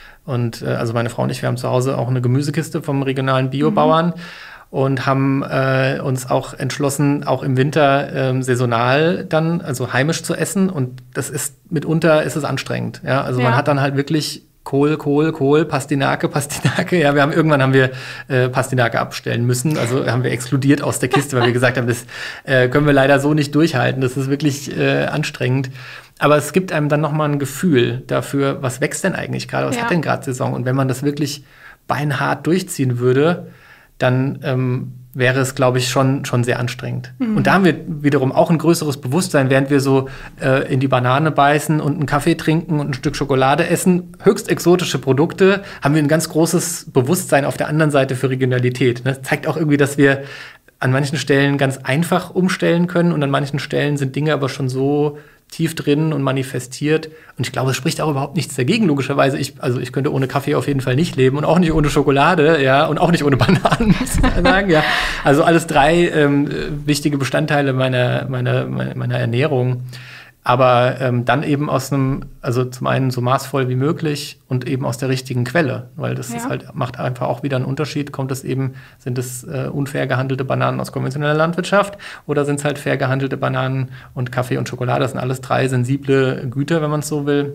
[SPEAKER 2] Und äh, also meine Frau und ich, wir haben zu Hause auch eine Gemüsekiste vom regionalen Biobauern mhm. und haben äh, uns auch entschlossen, auch im Winter ähm, saisonal dann, also heimisch zu essen. Und das ist mitunter ist es anstrengend. Ja? Also ja. man hat dann halt wirklich Kohl, Kohl, Kohl, Pastinake, Pastinake. Ja, wir haben irgendwann haben wir äh, Pastinake abstellen müssen. Also haben wir exkludiert aus der Kiste, weil wir gesagt haben, das äh, können wir leider so nicht durchhalten. Das ist wirklich äh, anstrengend. Aber es gibt einem dann nochmal ein Gefühl dafür, was wächst denn eigentlich gerade, was ja. hat denn gerade Saison? Und wenn man das wirklich beinhart durchziehen würde, dann ähm, wäre es, glaube ich, schon, schon sehr anstrengend. Mhm. Und da haben wir wiederum auch ein größeres Bewusstsein, während wir so äh, in die Banane beißen und einen Kaffee trinken und ein Stück Schokolade essen, höchst exotische Produkte, haben wir ein ganz großes Bewusstsein auf der anderen Seite für Regionalität. Das zeigt auch irgendwie, dass wir an manchen Stellen ganz einfach umstellen können und an manchen Stellen sind Dinge aber schon so tief drin und manifestiert. Und ich glaube, es spricht auch überhaupt nichts dagegen, logischerweise. Ich, also ich könnte ohne Kaffee auf jeden Fall nicht leben und auch nicht ohne Schokolade, ja, und auch nicht ohne Bananen, muss ich sagen, ja. Also alles drei ähm, wichtige Bestandteile meiner, meiner, meiner Ernährung. Aber ähm, dann eben aus einem, also zum einen so maßvoll wie möglich und eben aus der richtigen Quelle, weil das ja. ist halt, macht einfach auch wieder einen Unterschied. Kommt es eben, sind es äh, unfair gehandelte Bananen aus konventioneller Landwirtschaft oder sind es halt fair gehandelte Bananen und Kaffee und Schokolade? Das sind alles drei sensible Güter, wenn man es so will,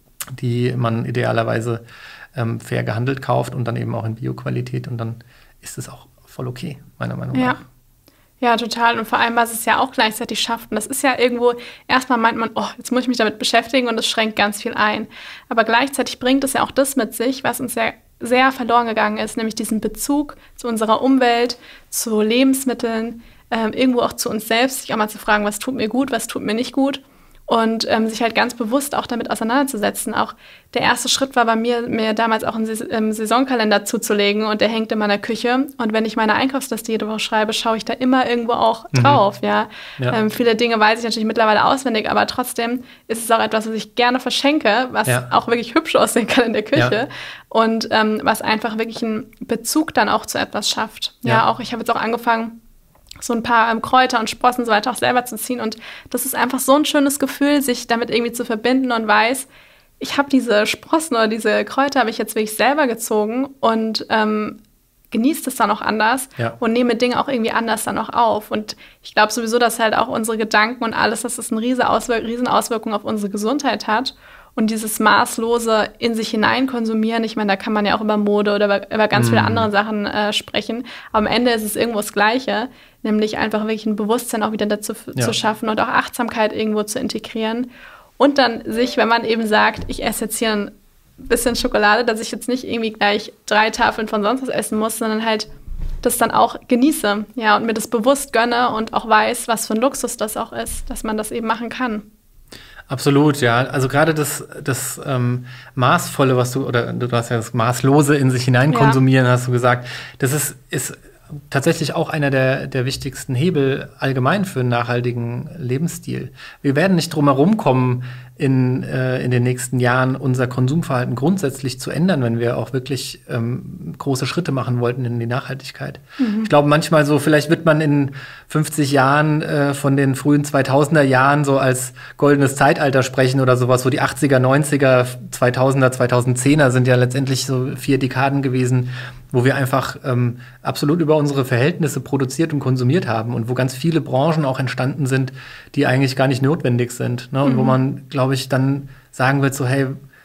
[SPEAKER 2] die man idealerweise ähm, fair gehandelt kauft und dann eben auch in Bioqualität. Und dann ist es auch voll okay, meiner Meinung nach.
[SPEAKER 1] Ja. Ja, total. Und vor allem, was es ja auch gleichzeitig schafft. Und das ist ja irgendwo, erstmal meint man, oh, jetzt muss ich mich damit beschäftigen und es schränkt ganz viel ein. Aber gleichzeitig bringt es ja auch das mit sich, was uns ja sehr verloren gegangen ist, nämlich diesen Bezug zu unserer Umwelt, zu Lebensmitteln, ähm, irgendwo auch zu uns selbst, sich auch mal zu fragen, was tut mir gut, was tut mir nicht gut. Und ähm, sich halt ganz bewusst auch damit auseinanderzusetzen. Auch der erste Schritt war bei mir, mir damals auch einen Sais- ähm, Saisonkalender zuzulegen und der hängt in meiner Küche. Und wenn ich meine Einkaufsliste jede Woche schreibe, schaue ich da immer irgendwo auch mhm. drauf. Ja? Ja. Ähm, viele Dinge weiß ich natürlich mittlerweile auswendig, aber trotzdem ist es auch etwas, was ich gerne verschenke, was ja. auch wirklich hübsch aussehen kann in der Küche. Ja. Und ähm, was einfach wirklich einen Bezug dann auch zu etwas schafft. Ja, ja auch ich habe jetzt auch angefangen, so ein paar ähm, Kräuter und Sprossen und so weiter auch selber zu ziehen. Und das ist einfach so ein schönes Gefühl, sich damit irgendwie zu verbinden und weiß, ich habe diese Sprossen oder diese Kräuter habe ich jetzt wirklich selber gezogen und ähm, genieße das dann auch anders ja. und nehme Dinge auch irgendwie anders dann auch auf. Und ich glaube sowieso, dass halt auch unsere Gedanken und alles, dass das eine riesen Auswirk- riesen Auswirkung auf unsere Gesundheit hat. Und dieses maßlose in sich hinein konsumieren, ich meine, da kann man ja auch über Mode oder über, über ganz mm. viele andere Sachen äh, sprechen. Aber am Ende ist es irgendwo das Gleiche, nämlich einfach wirklich ein Bewusstsein auch wieder dazu f- ja. zu schaffen und auch Achtsamkeit irgendwo zu integrieren. Und dann sich, wenn man eben sagt, ich esse jetzt hier ein bisschen Schokolade, dass ich jetzt nicht irgendwie gleich drei Tafeln von sonst was essen muss, sondern halt das dann auch genieße, ja, und mir das bewusst gönne und auch weiß, was für ein Luxus das auch ist, dass man das eben machen kann.
[SPEAKER 2] Absolut, ja. Also gerade das, das ähm, Maßvolle, was du, oder du hast ja das Maßlose in sich hinein konsumieren, ja. hast du gesagt, das ist, ist tatsächlich auch einer der, der wichtigsten Hebel allgemein für einen nachhaltigen Lebensstil. Wir werden nicht drum herum kommen, in, äh, in den nächsten Jahren unser Konsumverhalten grundsätzlich zu ändern, wenn wir auch wirklich ähm, große Schritte machen wollten in die Nachhaltigkeit. Mhm. Ich glaube manchmal so, vielleicht wird man in fünfzig Jahren äh, von den frühen zweitausender Jahren so als goldenes Zeitalter sprechen oder sowas, wo die achtziger, neunziger, zweitausender, zweitausendzehner sind ja letztendlich so vier Dekaden gewesen, wo wir einfach ähm, absolut über unsere Verhältnisse produziert und konsumiert haben und wo ganz viele Branchen auch entstanden sind, die eigentlich gar nicht notwendig sind. Ne? Und mhm. wo man, glaube ich, dann sagen wird so, hey,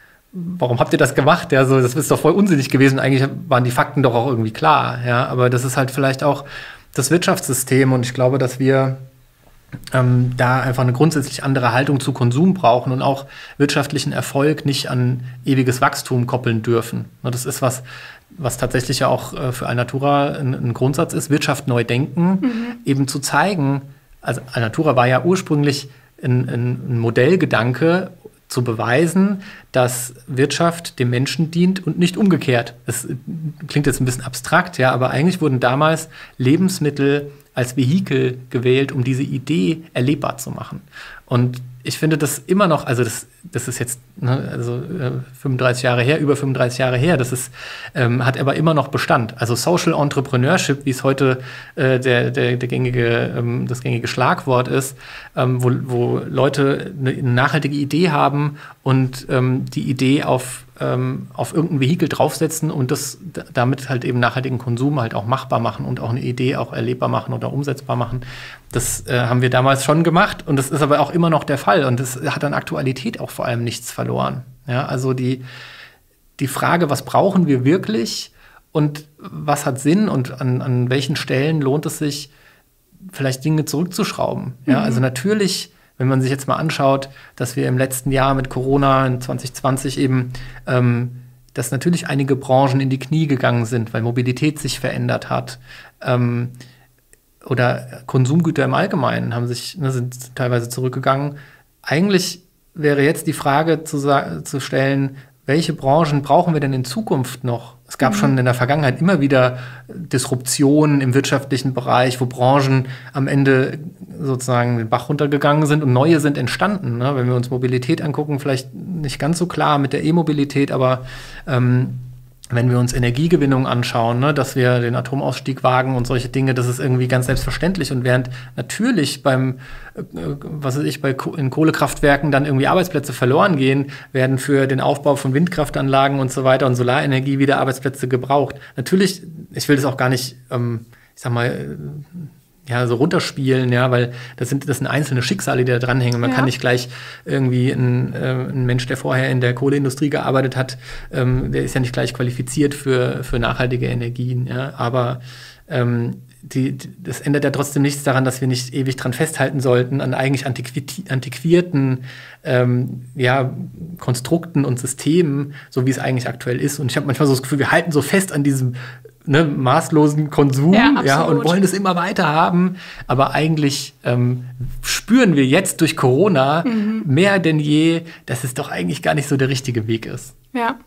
[SPEAKER 2] warum habt ihr das gemacht? Ja, so, das ist doch voll unsinnig gewesen. Eigentlich waren die Fakten doch auch irgendwie klar. Ja? Aber das ist halt vielleicht auch das Wirtschaftssystem und ich glaube, dass wir ähm, da einfach eine grundsätzlich andere Haltung zu Konsum brauchen und auch wirtschaftlichen Erfolg nicht an ewiges Wachstum koppeln dürfen. Ne? Das ist was, was tatsächlich ja auch äh, für Alnatura ein, ein Grundsatz ist, Wirtschaft neu denken, mhm. eben zu zeigen, also Alnatura war ja ursprünglich ein, ein, ein Modellgedanke, zu beweisen, dass Wirtschaft dem Menschen dient und nicht umgekehrt. Das klingt jetzt ein bisschen abstrakt, ja, aber eigentlich wurden damals Lebensmittel als Vehikel gewählt, um diese Idee erlebbar zu machen. Und ich finde das immer noch, also das, das ist jetzt ne, also äh, fünfunddreißig Jahre her, über fünfunddreißig Jahre her, das ist, ähm, hat aber immer noch Bestand. Also Social Entrepreneurship, wie es heute äh, der, der, der gängige, ähm, das gängige Schlagwort ist, ähm, wo, wo Leute eine, eine nachhaltige Idee haben und ähm, die Idee auf, ähm, auf irgendein Vehikel draufsetzen und das d- damit halt eben nachhaltigen Konsum halt auch machbar machen und auch eine Idee auch erlebbar machen oder umsetzbar machen. Das äh, haben wir damals schon gemacht und das ist aber auch immer noch der Fall und das hat an Aktualität auch vor allem nichts verloren. Ja, also die, die Frage, was brauchen wir wirklich und was hat Sinn und an, an welchen Stellen lohnt es sich, vielleicht Dinge zurückzuschrauben. Ja, mhm. Also natürlich, wenn man sich jetzt mal anschaut, dass wir im letzten Jahr mit Corona in zwanzig zwanzig eben, ähm, dass natürlich einige Branchen in die Knie gegangen sind, weil Mobilität sich verändert hat. Ähm, oder Konsumgüter im Allgemeinen haben sich, ne, sind teilweise zurückgegangen. Eigentlich wäre jetzt die Frage zu, sa- zu stellen, welche Branchen brauchen wir denn in Zukunft noch? Es gab mhm. schon in der Vergangenheit immer wieder Disruptionen im wirtschaftlichen Bereich, wo Branchen am Ende sozusagen den Bach runtergegangen sind und neue sind entstanden. Ne? Wenn wir uns Mobilität angucken, vielleicht nicht ganz so klar mit der E-Mobilität, aber ähm, wenn wir uns Energiegewinnung anschauen, ne, dass wir den Atomausstieg wagen und solche Dinge, das ist irgendwie ganz selbstverständlich. Und während natürlich beim, äh, was weiß ich, bei Ko- in Kohlekraftwerken dann irgendwie Arbeitsplätze verloren gehen, werden für den Aufbau von Windkraftanlagen und so weiter und Solarenergie wieder Arbeitsplätze gebraucht. Natürlich, ich will das auch gar nicht, ähm, ich sag mal, äh, ja, so runterspielen, ja, weil das sind, das sind einzelne Schicksale, die da dranhängen. Man ja. kann nicht gleich irgendwie ein, äh, ein Mensch, der vorher in der Kohleindustrie gearbeitet hat, ähm, der ist ja nicht gleich qualifiziert für, für nachhaltige Energien, ja, aber ähm, die, die, das ändert ja trotzdem nichts daran, dass wir nicht ewig dran festhalten sollten, an eigentlich antiqui- antiquierten ähm, ja, Konstrukten und Systemen, so wie es eigentlich aktuell ist. Und ich habe manchmal so das Gefühl, wir halten so fest an diesem Ne, maßlosen Konsum ja, ja, und wollen es immer weiter haben. Aber eigentlich ähm, spüren wir jetzt durch Corona mhm. mehr denn je, dass es doch eigentlich gar nicht so der richtige Weg ist.
[SPEAKER 1] Ja.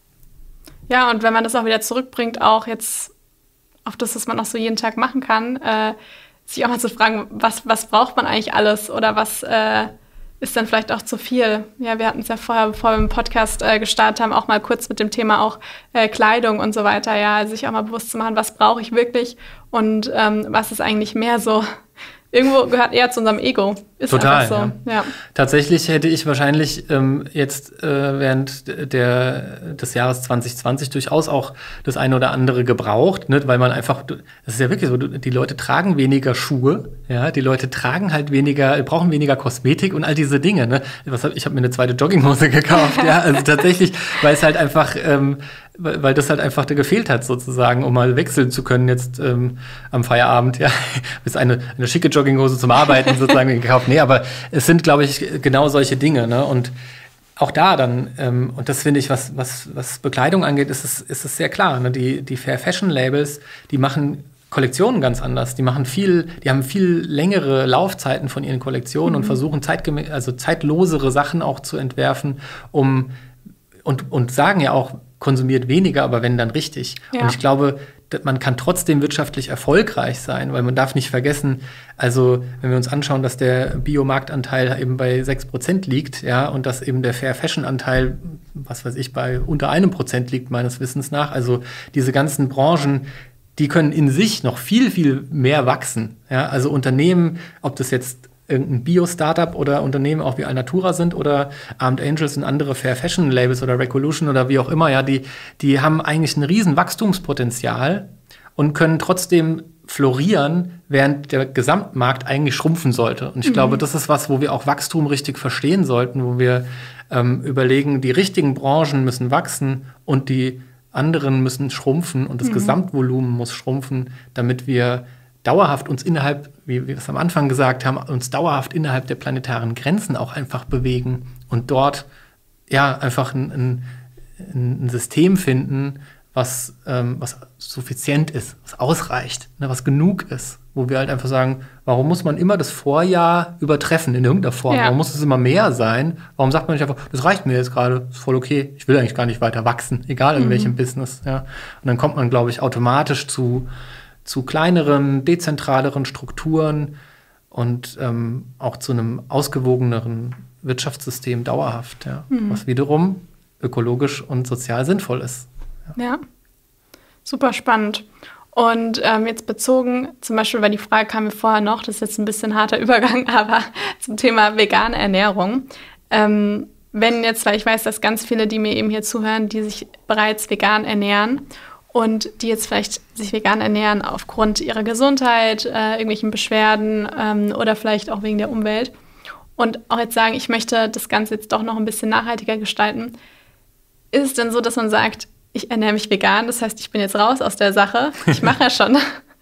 [SPEAKER 1] Ja, und wenn man das auch wieder zurückbringt, auch jetzt auf das, was man auch so jeden Tag machen kann, äh, sich auch mal zu fragen, was, was braucht man eigentlich alles oder was äh, ist dann vielleicht auch zu viel. Ja, wir hatten es ja vorher, bevor wir den Podcast äh, gestartet haben, auch mal kurz mit dem Thema auch äh, Kleidung und so weiter, ja, sich auch mal bewusst zu machen, was brauche ich wirklich und ähm, was ist eigentlich mehr so. Irgendwo gehört eher zu unserem Ego. Ist
[SPEAKER 2] Total,
[SPEAKER 1] einfach so.
[SPEAKER 2] Ja.
[SPEAKER 1] Ja.
[SPEAKER 2] Tatsächlich hätte ich wahrscheinlich ähm, jetzt äh, während der, des Jahres zwanzig zwanzig durchaus auch das eine oder andere gebraucht, ne? Weil man einfach, das ist ja wirklich so, die Leute tragen weniger Schuhe, ja, die Leute tragen halt weniger, brauchen weniger Kosmetik und all diese Dinge. Ne? Was hab, ich habe mir eine zweite Jogginghose gekauft, ja, also tatsächlich, weil es halt einfach ähm, weil das halt einfach da gefehlt hat, sozusagen, um mal wechseln zu können jetzt ähm, am Feierabend. Ja, ist eine, eine schicke Jogginghose zum Arbeiten sozusagen gekauft. Nee, aber es sind, glaube ich, genau solche Dinge. Ne? Und auch da dann, ähm, und das finde ich, was, was, was Bekleidung angeht, ist es, ist es sehr klar. Ne? Die, die Fair Fashion Labels, die machen Kollektionen ganz anders. Die machen viel, die haben viel längere Laufzeiten von ihren Kollektionen mhm. und versuchen zeitgemä- also zeitlosere Sachen auch zu entwerfen, um und, und sagen ja auch, konsumiert weniger, aber wenn, dann richtig. Ja. Und ich glaube, man kann trotzdem wirtschaftlich erfolgreich sein, weil man darf nicht vergessen, also wenn wir uns anschauen, dass der Biomarktanteil eben bei sechs Prozent liegt, ja, und dass eben der Fair-Fashion-Anteil, was weiß ich, bei unter einem Prozent liegt, meines Wissens nach. Also diese ganzen Branchen, die können in sich noch viel, viel mehr wachsen. Ja? Also Unternehmen, ob das jetzt irgendein Bio-Startup oder Unternehmen auch wie Alnatura sind oder Armed Angels und andere Fair-Fashion-Labels oder Recolution oder wie auch immer, ja, die, die haben eigentlich ein riesen Wachstumspotenzial und können trotzdem florieren, während der Gesamtmarkt eigentlich schrumpfen sollte. Und ich mhm. glaube, das ist was, wo wir auch Wachstum richtig verstehen sollten, wo wir ähm, überlegen, die richtigen Branchen müssen wachsen und die anderen müssen schrumpfen und das mhm. Gesamtvolumen muss schrumpfen, damit wir dauerhaft uns innerhalb, wie wir es am Anfang gesagt haben, uns dauerhaft innerhalb der planetaren Grenzen auch einfach bewegen und dort ja einfach ein, ein, ein System finden, was, ähm, was suffizient ist, was ausreicht, ne, was genug ist, wo wir halt einfach sagen, warum muss man immer das Vorjahr übertreffen in irgendeiner Form? Ja. Warum muss es immer mehr sein? Warum sagt man nicht einfach, das reicht mir jetzt gerade, ist voll okay, ich will eigentlich gar nicht weiter wachsen, egal in mhm. welchem Business. Ja. Und dann kommt man, glaube ich, automatisch zu zu kleineren, dezentraleren Strukturen und ähm, auch zu einem ausgewogeneren Wirtschaftssystem dauerhaft, ja, mhm. was wiederum ökologisch und sozial sinnvoll ist.
[SPEAKER 1] Ja, ja. Super spannend. Und ähm, jetzt bezogen, zum Beispiel, weil die Frage kam mir vorher noch, das ist jetzt ein bisschen harter Übergang, aber zum Thema vegane Ernährung. Ähm, wenn jetzt, weil ich weiß, dass ganz viele, die mir eben hier zuhören, die sich bereits vegan ernähren, und die jetzt vielleicht sich vegan ernähren aufgrund ihrer Gesundheit, äh, irgendwelchen Beschwerden ähm, oder vielleicht auch wegen der Umwelt und auch jetzt sagen, ich möchte das Ganze jetzt doch noch ein bisschen nachhaltiger gestalten. Ist es denn so, dass man sagt, ich ernähre mich vegan, das heißt, ich bin jetzt raus aus der Sache, ich mache ja schon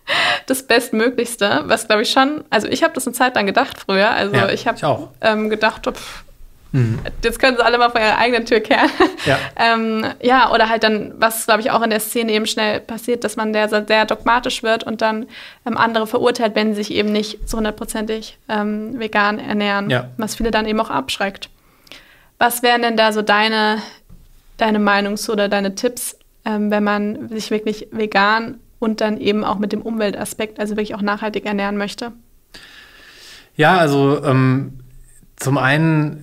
[SPEAKER 1] das Bestmöglichste, was glaube ich schon, also ich habe das eine Zeit lang gedacht früher, also ja, ich habe ähm, gedacht, pff, Mhm. jetzt können sie alle mal vor ihrer eigenen Tür kehren. Ja, ähm, ja oder halt dann, was, glaube ich, auch in der Szene eben schnell passiert, dass man der sehr dogmatisch wird und dann ähm, andere verurteilt, wenn sie sich eben nicht so hundertprozentig ähm, vegan ernähren, ja. was viele dann eben auch abschreckt. Was wären denn da so deine, deine Meinung zu oder deine Tipps, ähm, wenn man sich wirklich vegan und dann eben auch mit dem Umweltaspekt, also wirklich auch nachhaltig ernähren möchte?
[SPEAKER 2] Ja, also ähm, zum einen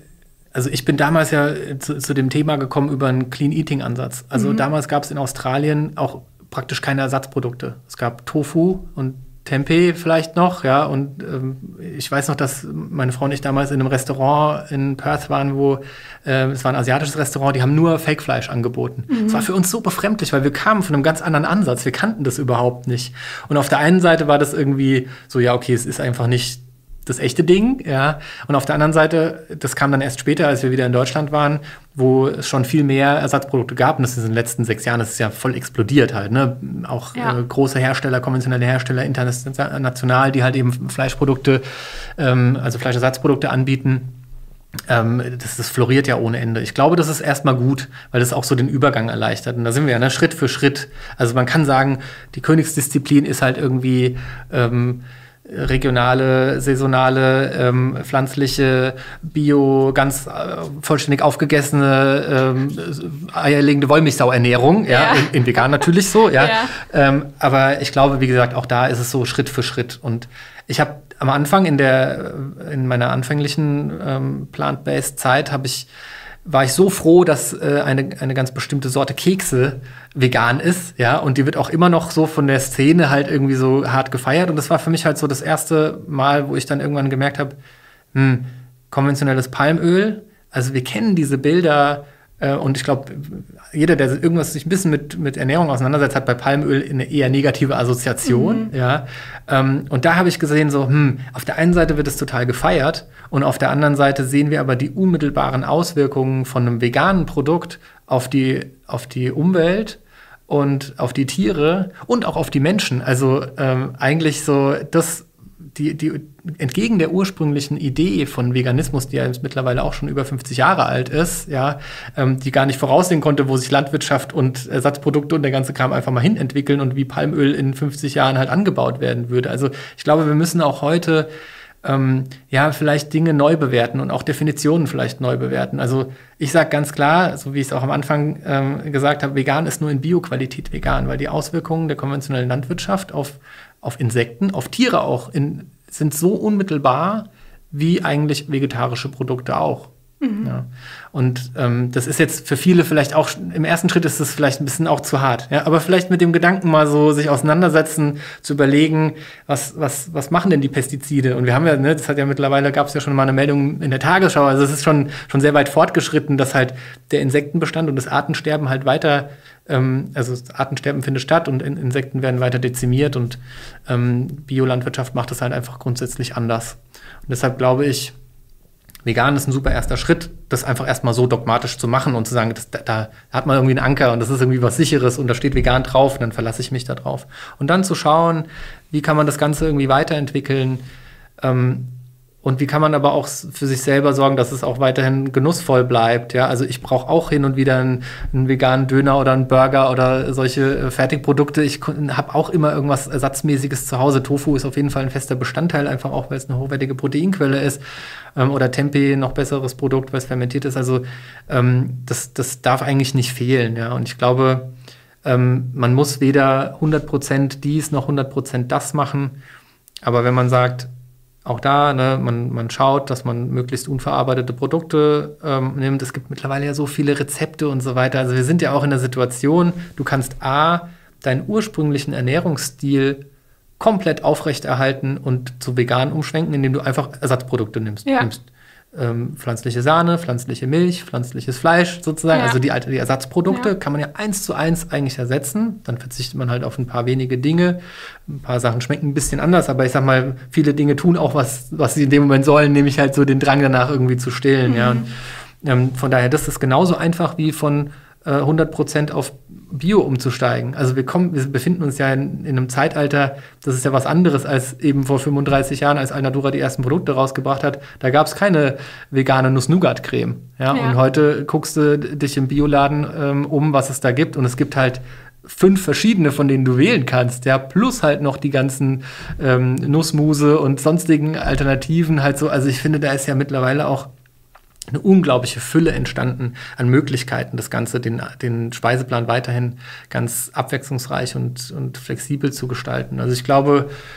[SPEAKER 2] Also ich bin damals ja zu, zu dem Thema gekommen über einen Clean-Eating-Ansatz. Also mhm. damals gab es in Australien auch praktisch keine Ersatzprodukte. Es gab Tofu und Tempeh vielleicht noch, ja, und ähm, ich weiß noch, dass meine Frau und ich damals in einem Restaurant in Perth waren, wo äh, es war ein asiatisches Restaurant, die haben nur Fake-Fleisch angeboten. Es mhm. war für uns so befremdlich, weil wir kamen von einem ganz anderen Ansatz, wir kannten das überhaupt nicht. Und auf der einen Seite war das irgendwie so, ja, okay, es ist einfach nicht das echte Ding, ja. Und auf der anderen Seite, das kam dann erst später, als wir wieder in Deutschland waren, wo es schon viel mehr Ersatzprodukte gab. Und das ist in den letzten sechs Jahren, das ist ja voll explodiert halt, ne? Auch ja. äh, große Hersteller, konventionelle Hersteller, international, die halt eben Fleischprodukte, ähm, also Fleischersatzprodukte anbieten. Ähm, das, das floriert ja ohne Ende. Ich glaube, das ist erstmal gut, weil das auch so den Übergang erleichtert. Und da sind wir ja, ne, Schritt für Schritt. Also man kann sagen, die Königsdisziplin ist halt irgendwie ähm, regionale, saisonale, ähm, pflanzliche, bio, ganz äh, vollständig aufgegessene, ähm, eierlegende Wollmilchsau-Ernährung, ja, ja. In, in vegan natürlich so, ja. ja. Ähm, aber ich glaube, wie gesagt, auch da ist es so Schritt für Schritt. Und ich habe am Anfang in der, in meiner anfänglichen ähm, Plant-Based Zeit habe ich war ich so froh, dass äh, eine, eine ganz bestimmte Sorte Kekse vegan ist, ja, und die wird auch immer noch so von der Szene halt irgendwie so hart gefeiert. Und das war für mich halt so das erste Mal, wo ich dann irgendwann gemerkt habe, hm, konventionelles Palmöl, also wir kennen diese Bilder äh, und ich glaube, jeder, der irgendwas sich ein bisschen mit, mit Ernährung auseinandersetzt, hat bei Palmöl eine eher negative Assoziation, mhm. ja. Ähm, und da habe ich gesehen, so, hm, auf der einen Seite wird es total gefeiert und auf der anderen Seite sehen wir aber die unmittelbaren Auswirkungen von einem veganen Produkt auf die, auf die Umwelt und auf die Tiere und auch auf die Menschen. Also ähm, eigentlich so das, die, die entgegen der ursprünglichen Idee von Veganismus, die ja jetzt mittlerweile auch schon über fünfzig Jahre alt ist, ja, ähm, die gar nicht voraussehen konnte, wo sich Landwirtschaft und Ersatzprodukte und der ganze Kram einfach mal hin entwickeln und wie Palmöl in fünfzig Jahren halt angebaut werden würde. Also ich glaube, wir müssen auch heute Ähm, ja, vielleicht Dinge neu bewerten und auch Definitionen vielleicht neu bewerten. Also ich sage ganz klar, so wie ich es auch am Anfang ähm, gesagt habe, vegan ist nur in Bioqualität vegan, weil die Auswirkungen der konventionellen Landwirtschaft auf, auf Insekten, auf Tiere auch, in, sind so unmittelbar wie eigentlich vegetarische Produkte auch. Mhm. Ja. Und ähm, das ist jetzt für viele vielleicht auch, im ersten Schritt ist es vielleicht ein bisschen auch zu hart. Ja? Aber vielleicht mit dem Gedanken mal so sich auseinandersetzen, zu überlegen, was, was, was machen denn die Pestizide? Und wir haben ja, ne, das hat ja mittlerweile, gab es ja schon mal eine Meldung in der Tagesschau, also es ist schon, schon sehr weit fortgeschritten, dass halt der Insektenbestand und das Artensterben halt weiter, ähm, also das Artensterben findet statt und in, Insekten werden weiter dezimiert und ähm, Biolandwirtschaft macht das halt einfach grundsätzlich anders. Und deshalb glaube ich, vegan ist ein super erster Schritt, das einfach erstmal so dogmatisch zu machen und zu sagen, das, da, da hat man irgendwie einen Anker und das ist irgendwie was Sicheres und da steht vegan drauf und dann verlasse ich mich da drauf. Und dann zu schauen, wie kann man das Ganze irgendwie weiterentwickeln ähm, und wie kann man aber auch für sich selber sorgen, dass es auch weiterhin genussvoll bleibt. Ja? Also ich brauche auch hin und wieder einen, einen veganen Döner oder einen Burger oder solche äh, Fertigprodukte. Ich habe auch immer irgendwas Ersatzmäßiges zu Hause. Tofu ist auf jeden Fall ein fester Bestandteil, einfach auch, weil es eine hochwertige Proteinquelle ist. Ähm, oder Tempeh, noch besseres Produkt, weil es fermentiert ist. Also ähm, das, das darf eigentlich nicht fehlen. Ja? Und ich glaube, ähm, man muss weder hundert Prozent dies noch hundert Prozent das machen. Aber wenn man sagt, auch da, ne, man, man schaut, dass man möglichst unverarbeitete Produkte ähm, nimmt. Es gibt mittlerweile ja so viele Rezepte und so weiter. Also wir sind ja auch in der Situation, du kannst A, deinen ursprünglichen Ernährungsstil komplett aufrechterhalten und zu vegan umschwenken, indem du einfach Ersatzprodukte nimmst.
[SPEAKER 1] Ja.
[SPEAKER 2] Du nimmst ähm, pflanzliche Sahne, pflanzliche Milch, pflanzliches Fleisch sozusagen.
[SPEAKER 1] Ja.
[SPEAKER 2] Also die, die Ersatzprodukte
[SPEAKER 1] ja.
[SPEAKER 2] kann man ja eins zu eins eigentlich ersetzen. Dann verzichtet man halt auf ein paar wenige Dinge. Ein paar Sachen schmecken ein bisschen anders, aber ich sag mal, viele Dinge tun auch was, was sie in dem Moment sollen, nämlich halt so den Drang danach irgendwie zu stillen. Mhm. Ja. Und, ähm, von daher, das ist genauso einfach wie von äh, hundert Prozent auf Bio umzusteigen. Also wir kommen, wir befinden uns ja in, in einem Zeitalter, das ist ja was anderes als eben vor fünfunddreißig Jahren, als Alnatura die ersten Produkte rausgebracht hat. Da gab es keine vegane Nuss-Nougat-Creme. Ja? Ja. Und heute guckst du dich im Bioladen ähm, um, was es da gibt. Und es gibt halt fünf verschiedene, von denen du wählen kannst, ja, plus halt noch die ganzen ähm, Nussmuse und sonstigen Alternativen halt so. Also ich finde, da ist ja mittlerweile auch eine unglaubliche Fülle entstanden an Möglichkeiten, das Ganze, den, den Speiseplan weiterhin ganz abwechslungsreich und, und flexibel zu gestalten. Also ich glaube,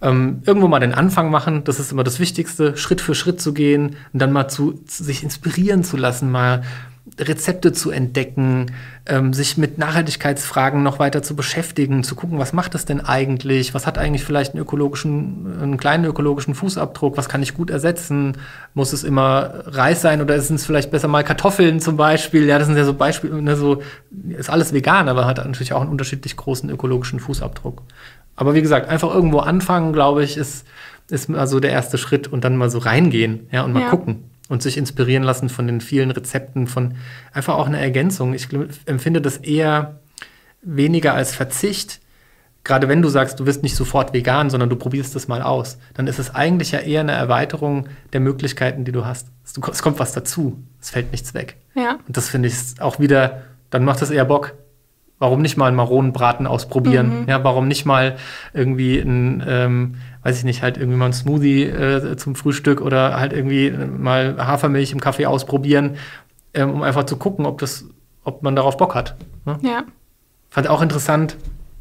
[SPEAKER 2] Ähm, irgendwo mal den Anfang machen, das ist immer das Wichtigste, Schritt für Schritt zu gehen und dann mal zu, zu sich inspirieren zu lassen, mal Rezepte zu entdecken, ähm, sich mit Nachhaltigkeitsfragen noch weiter zu beschäftigen, zu gucken, was macht das denn eigentlich, was hat eigentlich vielleicht einen ökologischen, einen kleinen ökologischen Fußabdruck, was kann ich gut ersetzen, muss es immer Reis sein oder ist es vielleicht besser mal Kartoffeln zum Beispiel, ja, das sind ja so Beispiele, ne, so, ist alles vegan, aber hat natürlich auch einen unterschiedlich großen ökologischen Fußabdruck. Aber wie gesagt, einfach irgendwo anfangen, glaube ich, ist, ist also der erste Schritt und dann mal so reingehen, ja, und mal ja. gucken. Und sich inspirieren lassen von den vielen Rezepten, von einfach auch eine Ergänzung. Ich empfinde das eher weniger als Verzicht. Gerade wenn du sagst, du wirst nicht sofort vegan, sondern du probierst das mal aus, dann ist es eigentlich ja eher eine Erweiterung der Möglichkeiten, die du hast. Es kommt was dazu, es fällt nichts weg.
[SPEAKER 1] Ja.
[SPEAKER 2] Und das finde ich auch wieder, dann macht das eher Bock. Warum nicht mal einen Maronenbraten ausprobieren? Mhm. Ja, warum nicht mal irgendwie ein, ähm, weiß ich nicht, halt irgendwie mal ein Smoothie äh, zum Frühstück oder halt irgendwie mal Hafermilch im Kaffee ausprobieren, ähm, um einfach zu gucken, ob das, ob man darauf Bock hat. Ne?
[SPEAKER 1] Ja.
[SPEAKER 2] Fand auch interessant.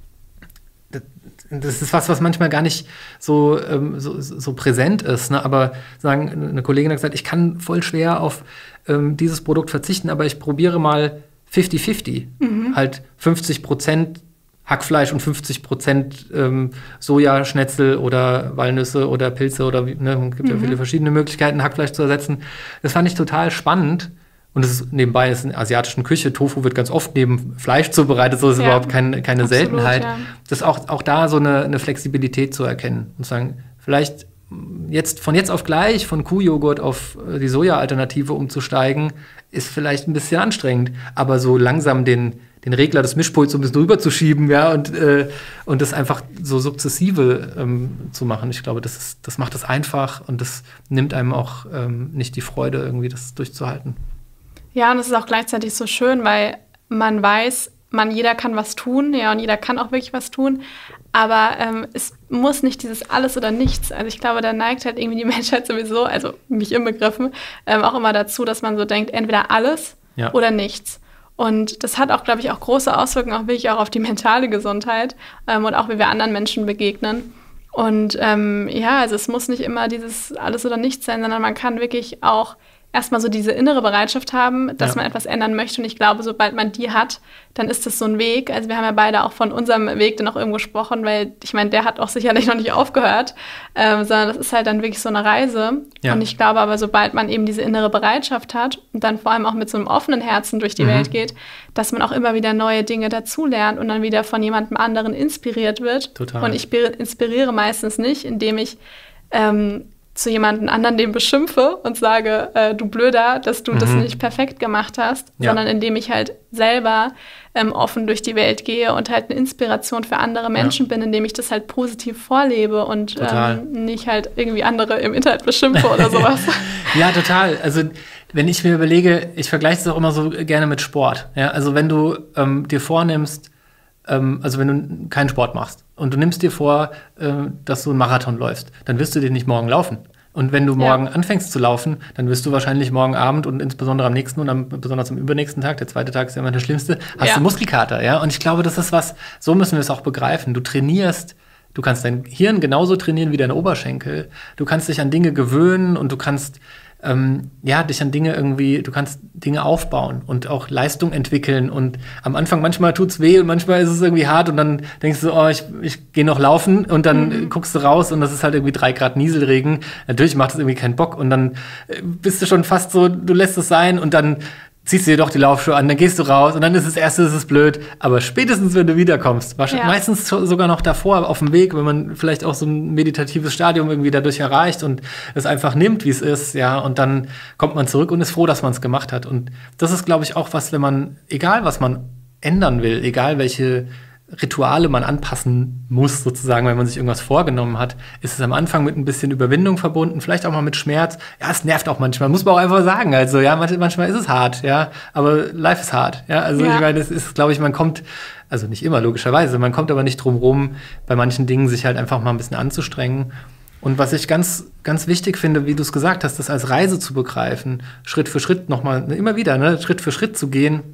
[SPEAKER 2] Das ist was, was manchmal gar nicht so, ähm, so, so präsent ist. Ne? Aber sagen, eine Kollegin hat gesagt, ich kann voll schwer auf ähm, dieses Produkt verzichten, aber ich probiere mal fifty fifty. Mhm. Halt fünfzig Prozent Hackfleisch und fünfzig Prozent ähm, Sojaschnetzel oder Walnüsse oder Pilze oder ne, es gibt mhm. ja viele verschiedene Möglichkeiten, Hackfleisch zu ersetzen. Das fand ich total spannend. Und es ist nebenbei ist in der asiatischen Küche, Tofu wird ganz oft neben Fleisch zubereitet, so ist ja. überhaupt kein, keine Absolut, Seltenheit. Ja. Das ist auch, auch da so eine, eine Flexibilität zu erkennen und zu sagen, vielleicht jetzt von jetzt auf gleich von Kuhjoghurt auf die Soja-Alternative umzusteigen, ist vielleicht ein bisschen anstrengend, aber so langsam den, den Regler des Mischpuls so ein bisschen rüberzuschieben, ja, und, äh, und das einfach so sukzessive ähm, zu machen. Ich glaube, das ist, das macht es einfach und das nimmt einem auch ähm, nicht die Freude, irgendwie das durchzuhalten.
[SPEAKER 1] Ja, und es ist auch gleichzeitig so schön, weil man weiß, man, jeder kann was tun, ja, und jeder kann auch wirklich was tun, aber ähm, es muss nicht dieses alles oder nichts. Also ich glaube, da neigt halt irgendwie die Menschheit sowieso, also mich inbegriffen, ähm, auch immer dazu, dass man so denkt, entweder alles ja. oder nichts. Und das hat auch, glaube ich, auch große Auswirkungen auch wirklich auch auf die mentale Gesundheit ähm, und auch, wie wir anderen Menschen begegnen. Und ähm, ja, also es muss nicht immer dieses alles oder nichts sein, sondern man kann wirklich auch erstmal so diese innere Bereitschaft haben, dass ja. man etwas ändern möchte. Und ich glaube, sobald man die hat, dann ist das so ein Weg. Also wir haben ja beide auch von unserem Weg dann auch irgendwo gesprochen, weil ich meine, der hat auch sicherlich noch nicht aufgehört, ähm, sondern das ist halt dann wirklich so eine Reise. Ja. Und ich glaube aber, sobald man eben diese innere Bereitschaft hat und dann vor allem auch mit so einem offenen Herzen durch die mhm. Welt geht, dass man auch immer wieder neue Dinge dazulernt und dann wieder von jemandem anderen inspiriert wird.
[SPEAKER 2] Total.
[SPEAKER 1] Und ich inspiriere meistens nicht, indem ich ähm, zu jemandem anderen den beschimpfe und sage, äh, du Blöder, dass du mhm. das nicht perfekt gemacht hast, ja. sondern indem ich halt selber ähm, offen durch die Welt gehe und halt eine Inspiration für andere Menschen ja. bin, indem ich das halt positiv vorlebe und ähm, nicht halt irgendwie andere im Internet beschimpfe oder sowas.
[SPEAKER 2] Ja, total. Also wenn ich mir überlege, ich vergleiche es auch immer so gerne mit Sport. Ja? Also wenn du ähm, dir vornimmst, ähm, also wenn du keinen Sport machst und du nimmst dir vor, äh, dass du einen Marathon läufst, dann wirst du den nicht morgen laufen. Und wenn du morgen ja. anfängst zu laufen, dann wirst du wahrscheinlich morgen Abend und insbesondere am nächsten und am, besonders am übernächsten Tag, der zweite Tag ist ja immer der schlimmste, hast ja. du Muskelkater. Ja? Und ich glaube, das ist was, so müssen wir es auch begreifen. Du trainierst, du kannst dein Hirn genauso trainieren wie deine Oberschenkel. Du kannst dich an Dinge gewöhnen und du kannst ähm, ja, dich an Dinge irgendwie, du kannst Dinge aufbauen und auch Leistung entwickeln. Und am Anfang manchmal tut's weh und manchmal ist es irgendwie hart und dann denkst du, oh, ich, ich gehe noch laufen und dann mhm. guckst du raus und das ist halt irgendwie drei Grad Nieselregen. Natürlich macht das irgendwie keinen Bock und dann bist du schon fast so, du lässt es sein und dann ziehst du dir doch die Laufschuhe an, dann gehst du raus und dann ist das Erste, das ist blöd. Aber spätestens, wenn du wiederkommst, wahrscheinlich ja. meistens sogar noch davor auf dem Weg, wenn man vielleicht auch so ein meditatives Stadium irgendwie dadurch erreicht und es einfach nimmt, wie es ist, ja, und dann kommt man zurück und ist froh, dass man es gemacht hat. Und das ist, glaube ich, auch was, wenn man, egal was man ändern will, egal welche Rituale man anpassen muss, sozusagen, wenn man sich irgendwas vorgenommen hat, ist es am Anfang mit ein bisschen Überwindung verbunden, vielleicht auch mal mit Schmerz. Ja, es nervt auch manchmal, muss man auch einfach sagen. Also, ja, manchmal ist es hart, ja, aber life ist hart, ja. Also, ja. ich meine, es ist, glaube ich, man kommt, also nicht immer, logischerweise, man kommt aber nicht drum rum, bei manchen Dingen sich halt einfach mal ein bisschen anzustrengen. Und was ich ganz, ganz wichtig finde, wie du es gesagt hast, das als Reise zu begreifen, Schritt für Schritt nochmal, immer wieder, ne, Schritt für Schritt zu gehen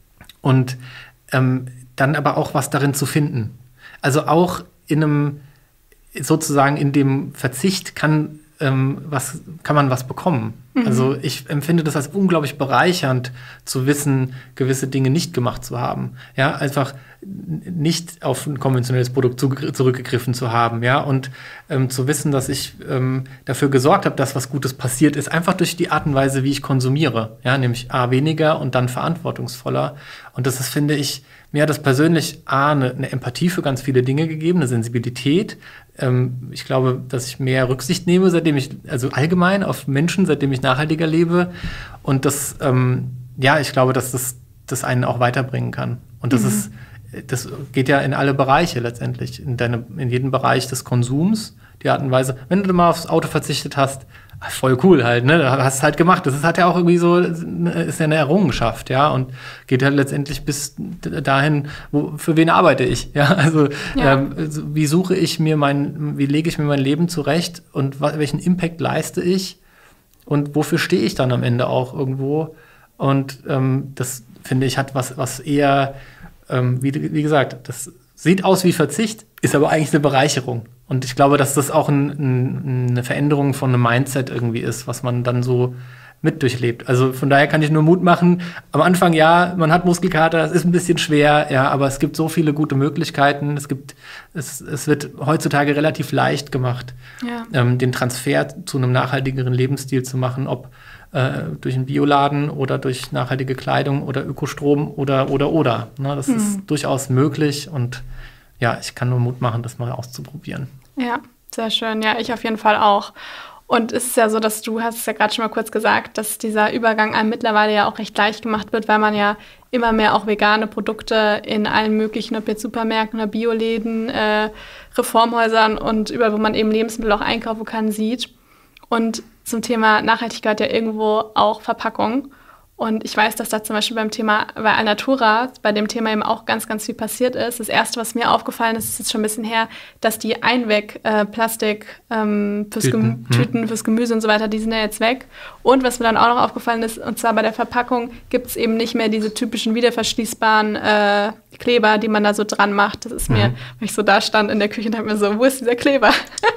[SPEAKER 2] und, ähm, dann aber auch was darin zu finden. Also auch in einem, sozusagen in dem Verzicht kann, ähm, was, kann man was bekommen. Mhm. Also ich empfinde das als unglaublich bereichernd, zu wissen, gewisse Dinge nicht gemacht zu haben. Ja, einfach nicht auf ein konventionelles Produkt zu, zurückgegriffen zu haben, ja, und ähm, zu wissen, dass ich ähm, dafür gesorgt habe, dass was Gutes passiert ist, einfach durch die Art und Weise, wie ich konsumiere, ja, nämlich A, weniger und dann verantwortungsvoller. Und das ist, finde ich, mir hat das persönlich A, eine, eine Empathie für ganz viele Dinge gegeben, eine Sensibilität. Ähm, ich glaube, dass ich mehr Rücksicht nehme, seitdem ich, also allgemein auf Menschen, seitdem ich nachhaltiger lebe. Und das, ähm, ja, ich glaube, dass das, das einen auch weiterbringen kann. Und das mhm. ist Das geht ja in alle Bereiche letztendlich, in, deine, in jeden Bereich des Konsums, die Art und Weise. Wenn du mal aufs Auto verzichtet hast, voll cool halt, ne? Du hast es halt gemacht. Das ist, hat ja auch irgendwie so, ist ja eine Errungenschaft, ja, und geht halt letztendlich bis dahin, wo, für wen arbeite ich, ja, also ja. Ähm, wie suche ich mir mein, wie lege ich mir mein Leben zurecht und welchen Impact leiste ich und wofür stehe ich dann am Ende auch irgendwo, und ähm, das, finde ich, hat was, was eher Ähm, wie, wie gesagt, das sieht aus wie Verzicht, ist aber eigentlich eine Bereicherung. Und ich glaube, dass das auch ein, ein, eine Veränderung von einem Mindset irgendwie ist, was man dann so mit durchlebt. Also von daher kann ich nur Mut machen. Am Anfang, ja, man hat Muskelkater, es ist ein bisschen schwer, ja, aber es gibt so viele gute Möglichkeiten. Es gibt, es, es wird heutzutage relativ leicht gemacht, ja. ähm, den Transfer zu einem nachhaltigeren Lebensstil zu machen, ob durch einen Bioladen oder durch nachhaltige Kleidung oder Ökostrom oder, oder, oder. Ne, das mhm. ist durchaus möglich, und ja, ich kann nur Mut machen, das mal auszuprobieren.
[SPEAKER 1] Ja, sehr schön. Ja, ich auf jeden Fall auch. Und es ist ja so, dass du hast es ja gerade schon mal kurz gesagt, dass dieser Übergang einem mittlerweile ja auch recht leicht gemacht wird, weil man ja immer mehr auch vegane Produkte in allen möglichen, ob jetzt Supermärkten oder Bioläden, äh, Reformhäusern und überall, wo man eben Lebensmittel auch einkaufen kann, sieht. Und zum Thema Nachhaltigkeit ja irgendwo auch Verpackung. Und ich weiß, dass da zum Beispiel beim Thema, bei Alnatura, bei dem Thema eben auch ganz, ganz viel passiert ist. Das Erste, was mir aufgefallen ist, ist jetzt schon ein bisschen her, dass die Einweg-Plastik ähm, fürs Tüten. Gem- Tüten fürs Gemüse und so weiter, die sind ja jetzt weg. Und was mir dann auch noch aufgefallen ist, und zwar bei der Verpackung gibt es eben nicht mehr diese typischen wiederverschließbaren äh, Kleber, die man da so dran macht. Das ist mhm. mir, wenn ich so da stand in der Küche und dachte mir so, wo ist dieser Kleber?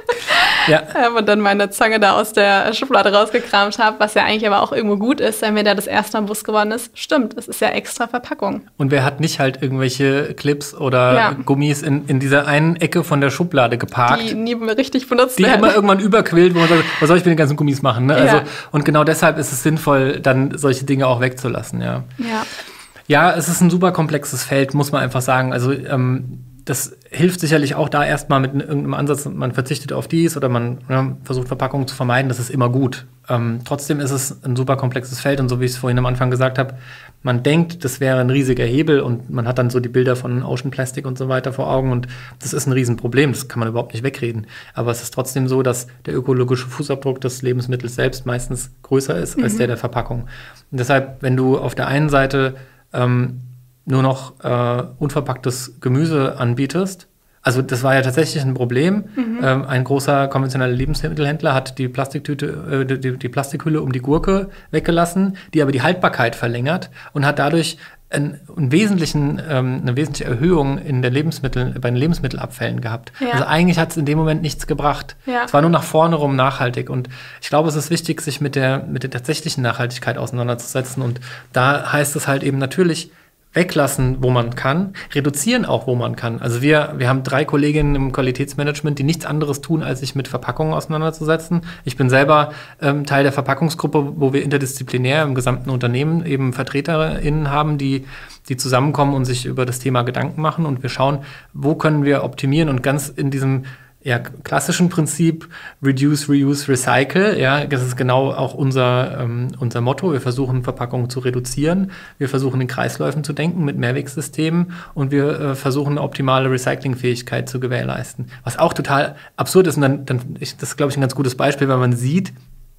[SPEAKER 1] Ja. Und dann meine Zange da aus der Schublade rausgekramt habe, was ja eigentlich aber auch irgendwo gut ist, wenn mir da das erste Mal bewusst geworden ist. Stimmt, es ist ja extra Verpackung.
[SPEAKER 2] Und wer hat nicht halt irgendwelche Clips oder ja. Gummis in, in dieser einen Ecke von der Schublade geparkt?
[SPEAKER 1] Die nie mehr richtig benutzt
[SPEAKER 2] die
[SPEAKER 1] werden.
[SPEAKER 2] Die immer irgendwann überquillt, wo man sagt, was soll ich mit den ganzen Gummis machen? Ne? Also, ja. Und genau deshalb ist es sinnvoll, dann solche Dinge auch wegzulassen. Ja,
[SPEAKER 1] ja.
[SPEAKER 2] ja, es ist ein super komplexes Feld, muss man einfach sagen. Also ähm, das hilft sicherlich auch da erstmal mit irgendeinem Ansatz, man verzichtet auf dies oder man ja, versucht Verpackungen zu vermeiden, das ist immer gut. Ähm, trotzdem ist es ein super komplexes Feld, und so wie ich es vorhin am Anfang gesagt habe, man denkt, das wäre ein riesiger Hebel, und man hat dann so die Bilder von Ocean Plastic und so weiter vor Augen, und das ist ein Riesenproblem, das kann man überhaupt nicht wegreden. Aber es ist trotzdem so, dass der ökologische Fußabdruck des Lebensmittels selbst meistens größer ist mhm. als der der Verpackung. Und deshalb, wenn du auf der einen Seite ähm, nur noch äh, unverpacktes Gemüse anbietest. Also das war ja tatsächlich ein Problem. Mhm. Ähm, ein großer konventioneller Lebensmittelhändler hat die Plastiktüte, äh, die, die Plastikhülle um die Gurke weggelassen, die aber die Haltbarkeit verlängert, und hat dadurch ein, einen wesentlichen, ähm, eine wesentliche Erhöhung in der Lebensmittel, bei den Lebensmittelabfällen gehabt. Ja. Also eigentlich hat es in dem Moment nichts gebracht. Ja. Es war nur nach vorne rum nachhaltig. Und ich glaube, es ist wichtig, sich mit der, mit der tatsächlichen Nachhaltigkeit auseinanderzusetzen. Und da heißt es halt eben natürlich, weglassen, wo man kann, reduzieren auch, wo man kann. Also wir, wir haben drei Kolleginnen im Qualitätsmanagement, die nichts anderes tun, als sich mit Verpackungen auseinanderzusetzen. Ich bin selber ähm, Teil der Verpackungsgruppe, wo wir interdisziplinär im gesamten Unternehmen eben VertreterInnen haben, die, die zusammenkommen und sich über das Thema Gedanken machen. Und wir schauen, wo können wir optimieren, und ganz in diesem ja, klassischen Prinzip Reduce, Reuse, Recycle. Ja, das ist genau auch unser, ähm, unser Motto. Wir versuchen, Verpackungen zu reduzieren. Wir versuchen, in Kreisläufen zu denken mit Mehrwegsystemen, und wir äh, versuchen, eine optimale Recyclingfähigkeit zu gewährleisten. Was auch total absurd ist. Und dann, dann ich, das ist, glaube ich, ein ganz gutes Beispiel, weil man sieht,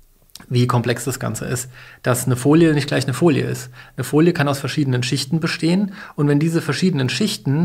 [SPEAKER 2] wie komplex das Ganze ist, dass eine Folie nicht gleich eine Folie ist. Eine Folie kann aus verschiedenen Schichten bestehen, und wenn diese verschiedenen Schichten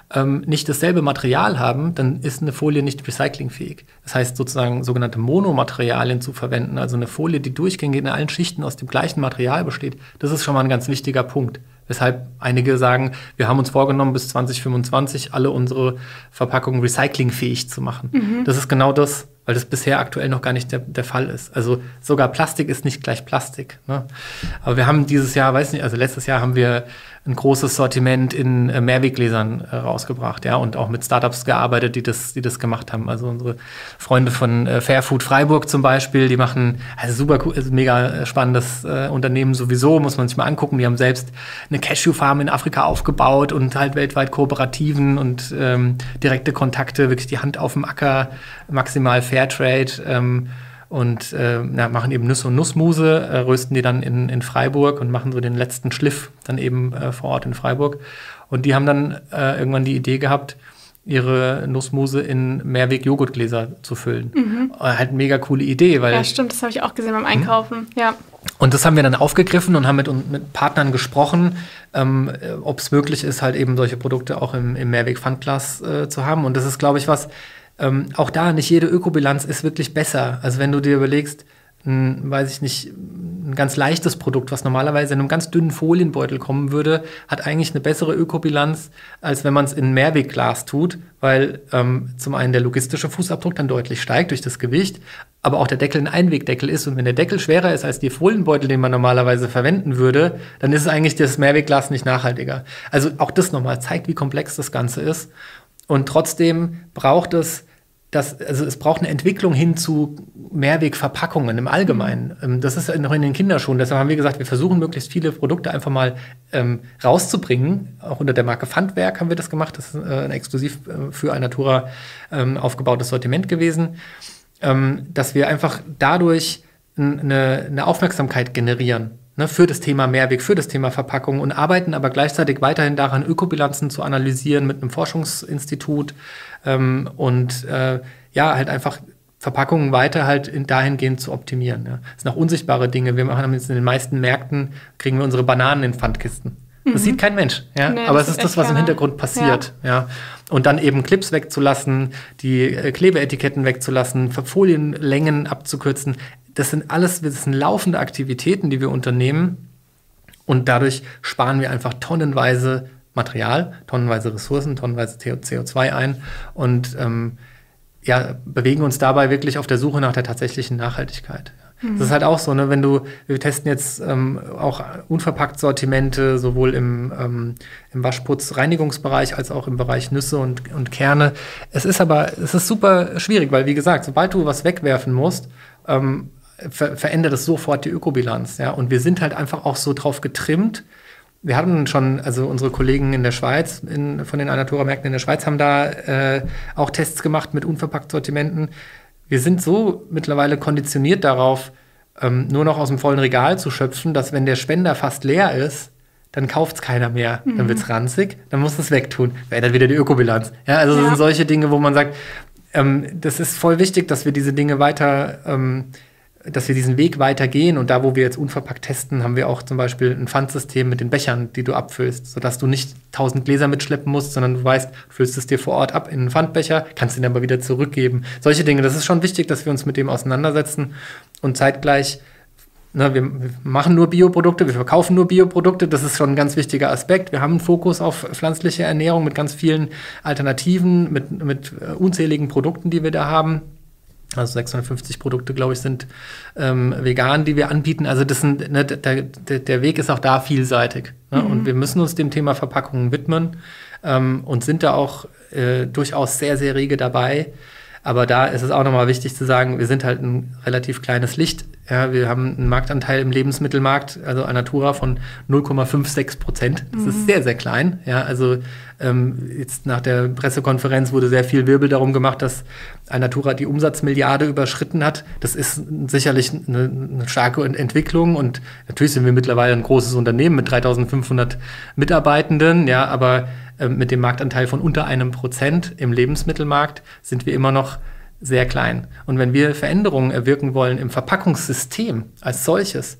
[SPEAKER 2] ähm, nicht dasselbe Material haben, dann ist eine Folie nicht recyclingfähig. Das heißt sozusagen sogenannte Monomaterialien zu verwenden, also eine Folie, die durchgängig in allen Schichten aus dem gleichen Material besteht, das ist schon mal ein ganz wichtiger Punkt. Weshalb einige sagen, wir haben uns vorgenommen, bis zwanzig fünfundzwanzig alle unsere Verpackungen recyclingfähig zu machen. Mhm. Das ist genau das, weil das bisher aktuell noch gar nicht der, der Fall ist. Also sogar Plastik ist nicht gleich Plastik. Ne? Aber wir haben dieses Jahr, weiß nicht, also letztes Jahr haben wir ein großes Sortiment in äh, Mehrweggläsern äh, rausgebracht, ja, und auch mit Startups gearbeitet, die das, die das gemacht haben. Also unsere Freunde von äh, Fairfood Freiburg zum Beispiel, die machen also super cool, also mega spannendes äh, Unternehmen sowieso, muss man sich mal angucken. Die haben selbst eine Cashew-Farm in Afrika aufgebaut und halt weltweit Kooperativen und ähm, direkte Kontakte, wirklich die Hand auf dem Acker, maximal Fairtrade, ähm, und äh, ja, machen eben Nüsse und Nussmuse, äh, rösten die dann in, in Freiburg und machen so den letzten Schliff dann eben äh, vor Ort in Freiburg. Und die haben dann äh, irgendwann die Idee gehabt, ihre Nussmuse in Mehrweg-Joghurtgläser zu füllen. Mhm. Äh, halt eine mega coole Idee. Weil,
[SPEAKER 1] ja, stimmt, das habe ich auch gesehen beim Einkaufen. Mhm. Ja.
[SPEAKER 2] Und das haben wir dann aufgegriffen und haben mit, mit Partnern gesprochen, ähm, ob es möglich ist, halt eben solche Produkte auch im, im Mehrweg-Pfandglas äh, zu haben. Und das ist, glaube ich, was, Ähm, auch da, nicht jede Ökobilanz ist wirklich besser. Also wenn du dir überlegst, ein, weiß ich nicht, ein ganz leichtes Produkt, was normalerweise in einem ganz dünnen Folienbeutel kommen würde, hat eigentlich eine bessere Ökobilanz, als wenn man es in Mehrwegglas tut, weil ähm, zum einen der logistische Fußabdruck dann deutlich steigt durch das Gewicht, aber auch der Deckel ein Einwegdeckel ist. Und wenn der Deckel schwerer ist als die Folienbeutel, den man normalerweise verwenden würde, dann ist eigentlich das Mehrwegglas nicht nachhaltiger. Also auch das nochmal zeigt, wie komplex das Ganze ist. Und trotzdem braucht es Das, also es braucht eine Entwicklung hin zu Mehrwegverpackungen im Allgemeinen. Mhm. Das ist noch in den Kinderschuhen. Deshalb haben wir gesagt, wir versuchen möglichst viele Produkte einfach mal ähm, rauszubringen. Auch unter der Marke Pfandwerk haben wir das gemacht. Das ist äh, ein exklusiv äh, für Alnatura ähm, aufgebautes Sortiment gewesen. Ähm, dass wir einfach dadurch eine, eine Aufmerksamkeit generieren, ne, für das Thema Mehrweg, für das Thema Verpackung und arbeiten aber gleichzeitig weiterhin daran, Ökobilanzen zu analysieren mit einem Forschungsinstitut. Ähm, und äh, ja, halt einfach Verpackungen weiter halt in, dahingehend zu optimieren. Ja. Das sind auch unsichtbare Dinge. Wir machen jetzt in den meisten Märkten, kriegen wir unsere Bananen in Pfandkisten. Das mhm. sieht kein Mensch, ja? Nee, aber es ist das, was im Hintergrund passiert. Ja. Ja. Und dann eben Clips wegzulassen, die äh, Klebeetiketten wegzulassen, Folienlängen abzukürzen. Das sind alles, das sind laufende Aktivitäten, die wir unternehmen. Und dadurch sparen wir einfach tonnenweise Material, tonnenweise Ressourcen, tonnenweise C O zwei ein und ähm, ja, bewegen uns dabei wirklich auf der Suche nach der tatsächlichen Nachhaltigkeit. Mhm. Das ist halt auch so, ne, wenn du, wir testen jetzt ähm, auch unverpackt Sortimente, sowohl im, ähm, im Waschputz-Reinigungsbereich als auch im Bereich Nüsse und, und Kerne. Es ist aber, es ist super schwierig, weil wie gesagt, sobald du was wegwerfen musst, ähm, ver- verändert es sofort die Ökobilanz. Ja? Und wir sind halt einfach auch so drauf getrimmt. Wir hatten schon, also unsere Kollegen in der Schweiz, in, von den Alnatura-Märkten in der Schweiz haben da äh, auch Tests gemacht mit unverpackt Sortimenten. Wir sind so mittlerweile konditioniert darauf, ähm, nur noch aus dem vollen Regal zu schöpfen, dass wenn der Spender fast leer ist, dann kauft es keiner mehr. Mhm. Dann wird es ranzig, dann muss es wegtun. Verändert wieder die Ökobilanz. Ja, also ja. Das sind solche Dinge, wo man sagt, ähm, das ist voll wichtig, dass wir diese Dinge weiter ähm, dass wir diesen Weg weitergehen. Und da, wo wir jetzt unverpackt testen, haben wir auch zum Beispiel ein Pfandsystem mit den Bechern, die du abfüllst, sodass du nicht tausend Gläser mitschleppen musst, sondern du weißt, du füllst es dir vor Ort ab in einen Pfandbecher, kannst ihn aber wieder zurückgeben. Solche Dinge, das ist schon wichtig, dass wir uns mit dem auseinandersetzen und zeitgleich, ne, wir machen nur Bioprodukte, wir verkaufen nur Bioprodukte, das ist schon ein ganz wichtiger Aspekt. Wir haben einen Fokus auf pflanzliche Ernährung mit ganz vielen Alternativen, mit, mit uh, unzähligen Produkten, die wir da haben. Also sechshundertfünfzig Produkte, glaube ich, sind ähm, vegan, die wir anbieten. Also das sind, ne, der, der, der Weg ist auch da vielseitig. Ne? Mhm. Und wir müssen uns dem Thema Verpackungen widmen ähm, und sind da auch äh, durchaus sehr, sehr rege dabei. Aber da ist es auch nochmal wichtig zu sagen, wir sind halt ein relativ kleines Licht. Ja, wir haben einen Marktanteil im Lebensmittelmarkt, also Alnatura, von null Komma sechsundfünfzig Prozent. Das mhm. ist sehr, sehr klein. Ja, also ähm, jetzt nach der Pressekonferenz wurde sehr viel Wirbel darum gemacht, dass Alnatura die Umsatzmilliarde überschritten hat. Das ist sicherlich eine, eine starke Entwicklung. Und natürlich sind wir mittlerweile ein großes Unternehmen mit dreitausendfünfhundert Mitarbeitenden. Ja, aber äh, mit dem Marktanteil von unter einem Prozent im Lebensmittelmarkt sind wir immer noch sehr klein. Und wenn wir Veränderungen erwirken wollen im Verpackungssystem als solches,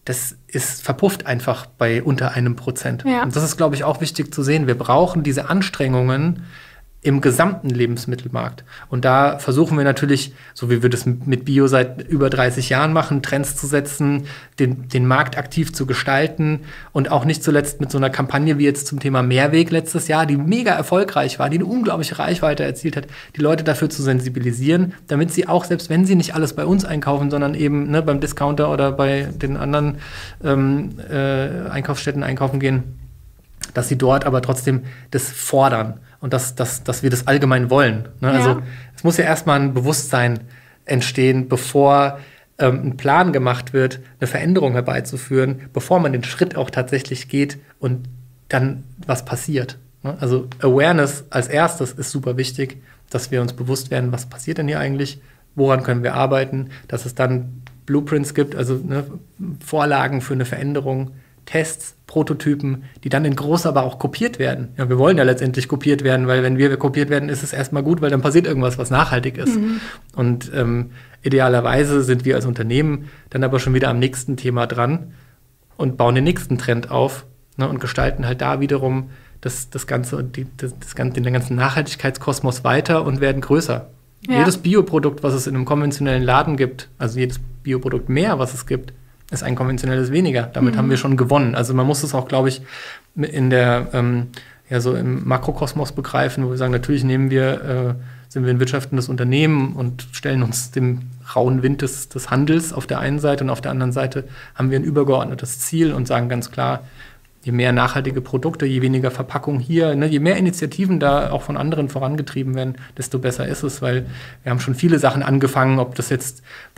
[SPEAKER 2] das ist verpufft einfach bei unter einem Prozent.
[SPEAKER 1] Ja.
[SPEAKER 2] Und das ist, glaube ich, auch wichtig zu sehen. Wir brauchen diese Anstrengungen im gesamten Lebensmittelmarkt. Und da versuchen wir natürlich, so wie wir das mit Bio seit über dreißig Jahren machen, Trends zu setzen, den, den Markt aktiv zu gestalten und auch nicht zuletzt mit so einer Kampagne wie jetzt zum Thema Mehrweg letztes Jahr, die mega erfolgreich war, die eine unglaubliche Reichweite erzielt hat, die Leute dafür zu sensibilisieren, damit sie auch, selbst wenn sie nicht alles bei uns einkaufen, sondern eben ne, beim Discounter oder bei den anderen ähm, äh, Einkaufsstätten einkaufen gehen, dass sie dort aber trotzdem das fordern und dass, dass, dass wir das allgemein wollen. Ne?
[SPEAKER 1] Ja.
[SPEAKER 2] Also es muss ja erstmal ein Bewusstsein entstehen, bevor ähm, ein Plan gemacht wird, eine Veränderung herbeizuführen, bevor man den Schritt auch tatsächlich geht und dann was passiert. Ne? Also Awareness als erstes ist super wichtig, dass wir uns bewusst werden, was passiert denn hier eigentlich, woran können wir arbeiten, dass es dann Blueprints gibt, also ne, Vorlagen für eine Veränderung, Tests, Prototypen, die dann in groß aber auch kopiert werden. Ja, wir wollen ja letztendlich kopiert werden, weil wenn wir kopiert werden, ist es erstmal gut, weil dann passiert irgendwas, was nachhaltig ist. Mhm. Und ähm, idealerweise sind wir als Unternehmen dann aber schon wieder am nächsten Thema dran und bauen den nächsten Trend auf, ne, und gestalten halt da wiederum das, das Ganze, die, das, das ganze, den ganzen Nachhaltigkeitskosmos weiter und werden größer. Ja. Jedes Bioprodukt, was es in einem konventionellen Laden gibt, also jedes Bioprodukt mehr, was es gibt, ist ein konventionelles weniger. Damit mhm. haben wir schon gewonnen. Also man muss es auch, glaube ich, in der, ähm, ja, so im Makrokosmos begreifen, wo wir sagen, natürlich nehmen wir, äh, sind wir ein wirtschaftendes Unternehmen und stellen uns dem rauen Wind des, des Handels auf der einen Seite und auf der anderen Seite haben wir ein übergeordnetes Ziel und sagen ganz klar, je mehr nachhaltige Produkte, je weniger Verpackung hier, ne, je mehr Initiativen da auch von anderen vorangetrieben werden, desto besser ist es, weil wir haben schon viele Sachen angefangen, ob das jetzt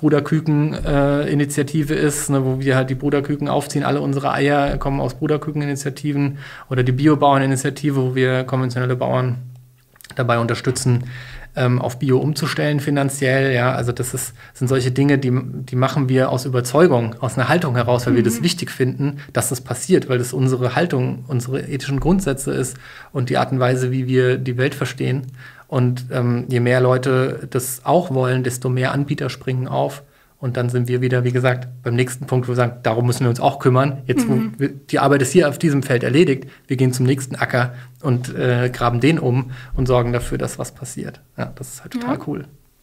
[SPEAKER 2] Bruderküken-Initiative äh, ist, ne, wo wir halt die Bruderküken aufziehen, alle unsere Eier kommen aus Bruderküken-Initiativen oder die Biobauern-Initiative, wo wir konventionelle Bauern dabei unterstützen, ähm, auf Bio umzustellen finanziell. Ja, also das ist, sind solche Dinge, die, die machen wir aus Überzeugung, aus einer Haltung heraus, weil mhm. wir das wichtig finden, dass das passiert, weil das unsere Haltung, unsere ethischen Grundsätze ist und die Art und Weise, wie wir die Welt verstehen. Und ähm, je mehr Leute das auch wollen, desto mehr Anbieter springen auf. Und dann sind wir wieder, wie gesagt, beim nächsten Punkt, wo wir sagen, darum müssen wir uns auch kümmern. Jetzt, mhm. wo wir, die Arbeit ist hier auf diesem Feld erledigt. Wir gehen zum nächsten Acker und äh, graben den um und sorgen dafür, dass was passiert. Ja, das ist halt total
[SPEAKER 1] ja.
[SPEAKER 2] cool.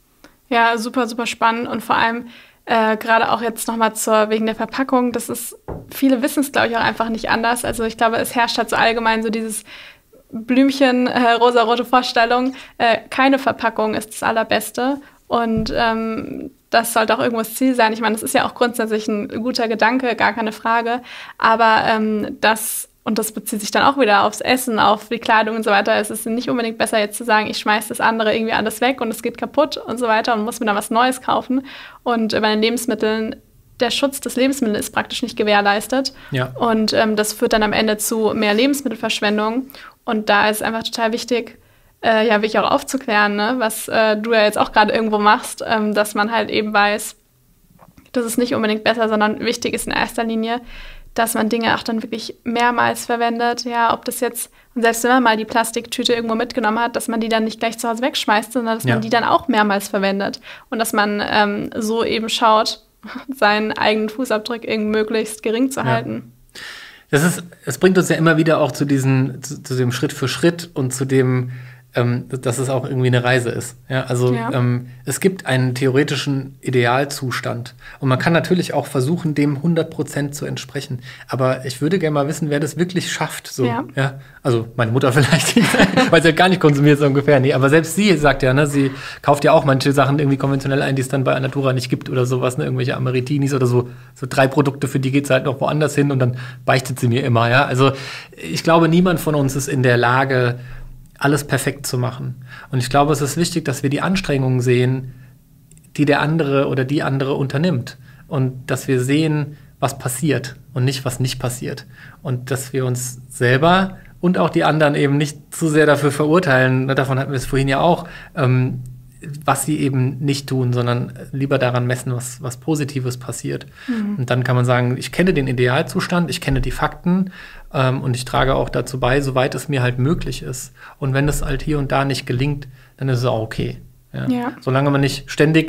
[SPEAKER 1] Ja, super, super spannend. Und vor allem äh, gerade auch jetzt nochmal zur wegen der Verpackung. Das ist, viele wissen es, glaube ich, auch einfach nicht anders. Also ich glaube, es herrscht halt so allgemein so dieses Blümchen, äh, rosarote Vorstellung. Äh, keine Verpackung ist das Allerbeste. Und ähm, das sollte auch irgendwo das Ziel sein. Ich meine, das ist ja auch grundsätzlich ein guter Gedanke, gar keine Frage. Aber ähm, das, und das bezieht sich dann auch wieder aufs Essen, auf die Kleidung und so weiter, es ist nicht unbedingt besser jetzt zu sagen, ich schmeiße das andere irgendwie alles weg und es geht kaputt und so weiter und muss mir dann was Neues kaufen. Und bei den Lebensmitteln, der Schutz des Lebensmittels ist praktisch nicht gewährleistet. Ja. Und ähm, das führt dann am Ende zu mehr Lebensmittelverschwendung. Und da ist es einfach total wichtig, Äh, ja, wirklich auch aufzuklären, ne? Was äh, du ja jetzt auch gerade irgendwo machst, ähm, dass man halt eben weiß, das ist nicht unbedingt besser, sondern wichtig ist in erster Linie, dass man Dinge auch dann wirklich mehrmals verwendet. Ja, ob das jetzt, und selbst wenn man mal die Plastiktüte irgendwo mitgenommen hat, dass man die dann nicht gleich zu Hause wegschmeißt, sondern dass ja. man die dann auch mehrmals verwendet. Und dass man ähm, so eben schaut, seinen eigenen Fußabdruck irgendwie möglichst gering zu ja. halten.
[SPEAKER 2] Das ist, es bringt uns ja immer wieder auch zu, diesen, zu, zu dem Schritt für Schritt und zu dem, Ähm, dass es auch irgendwie eine Reise ist. Ja, also ja. Ähm, es gibt einen theoretischen Idealzustand und man kann natürlich auch versuchen, dem hundert Prozent zu entsprechen. Aber ich würde gerne mal wissen, wer das wirklich schafft. So. Ja. Ja, also meine Mutter vielleicht, weil sie ja gar nicht konsumiert so ungefähr. Nee, aber selbst sie sagt ja, ne, sie kauft ja auch manche Sachen irgendwie konventionell ein, die es dann bei Alnatura nicht gibt oder sowas, ne, irgendwelche Amaritinis oder so. So drei Produkte, für die geht es halt noch woanders hin und dann beichtet sie mir immer. Ja, also ich glaube, niemand von uns ist in der Lage, alles perfekt zu machen. Und ich glaube, es ist wichtig, dass wir die Anstrengungen sehen, die der andere oder die andere unternimmt. Und dass wir sehen, was passiert und nicht, was nicht passiert. Und dass wir uns selber und auch die anderen eben nicht zu sehr dafür verurteilen, davon hatten wir es vorhin ja auch, ähm, was sie eben nicht tun, sondern lieber daran messen, was, was Positives passiert. Mhm. Und dann kann man sagen, ich kenne den Idealzustand, ich kenne die Fakten ähm, und ich trage auch dazu bei, soweit es mir halt möglich ist. Und wenn es halt hier und da nicht gelingt, dann ist es auch okay. Ja? Ja. Solange man nicht ständig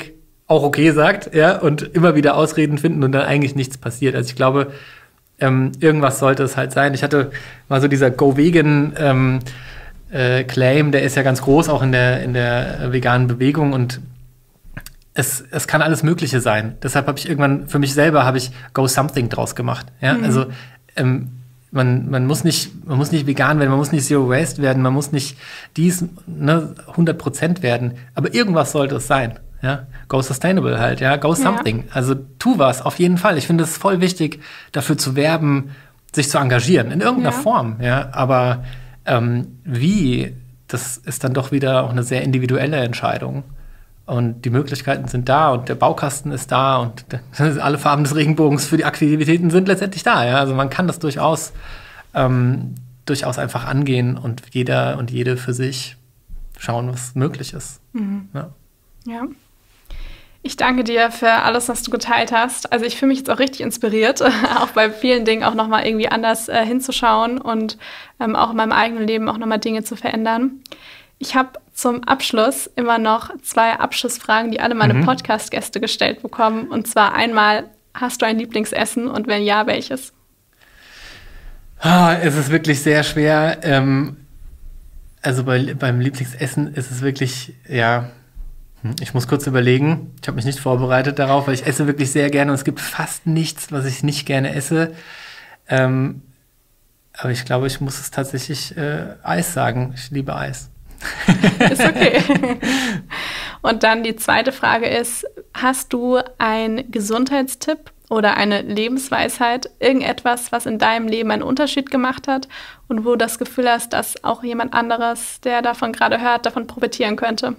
[SPEAKER 2] auch okay sagt, ja, und immer wieder Ausreden finden und dann eigentlich nichts passiert. Also ich glaube, ähm, irgendwas sollte es halt sein. Ich hatte mal so dieser Go-Vegan ähm, äh, Claim, der ist ja ganz groß, auch in der, in der veganen Bewegung und es, es kann alles Mögliche sein. Deshalb habe ich irgendwann, für mich selber habe ich Go Something draus gemacht. Ja? Mhm. Also ähm, man, man, muss nicht, man muss nicht vegan werden, man muss nicht Zero Waste werden, man muss nicht dies, ne, hundert Prozent werden, aber irgendwas sollte es sein. Ja, go sustainable halt, ja, go something. Ja. Also tu was, auf jeden Fall. Ich finde es voll wichtig, dafür zu werben, sich zu engagieren, in irgendeiner ja. Form, ja. Aber ähm, wie, das ist dann doch wieder auch eine sehr individuelle Entscheidung. Und die Möglichkeiten sind da und der Baukasten ist da und alle Farben des Regenbogens für die Aktivitäten sind letztendlich da, ja. Also man kann das durchaus, ähm, durchaus einfach angehen und jeder und jede für sich schauen, was möglich ist.
[SPEAKER 1] Mhm.
[SPEAKER 2] Ja.
[SPEAKER 1] Ja. Ich danke dir für alles, was du geteilt hast. Also ich fühle mich jetzt auch richtig inspiriert, auch bei vielen Dingen auch nochmal irgendwie anders äh, hinzuschauen und ähm, auch in meinem eigenen Leben auch nochmal Dinge zu verändern. Ich habe zum Abschluss immer noch zwei Abschlussfragen, die alle meine mhm. Podcast-Gäste gestellt bekommen. Und zwar einmal, hast du ein Lieblingsessen und wenn ja, welches?
[SPEAKER 2] Ah, es ist wirklich sehr schwer. Ähm, also bei, beim Lieblingsessen ist es wirklich, ja... Ich muss kurz überlegen. Ich habe mich nicht vorbereitet darauf, weil ich esse wirklich sehr gerne und es gibt fast nichts, was ich nicht gerne esse. Ähm, aber ich glaube, ich muss es tatsächlich äh, Eis sagen. Ich liebe Eis.
[SPEAKER 1] Ist okay. Und dann die zweite Frage ist, hast du einen Gesundheitstipp oder eine Lebensweisheit, irgendetwas, was in deinem Leben einen Unterschied gemacht hat und wo du das Gefühl hast, dass auch jemand anderes, der davon gerade hört, davon profitieren könnte?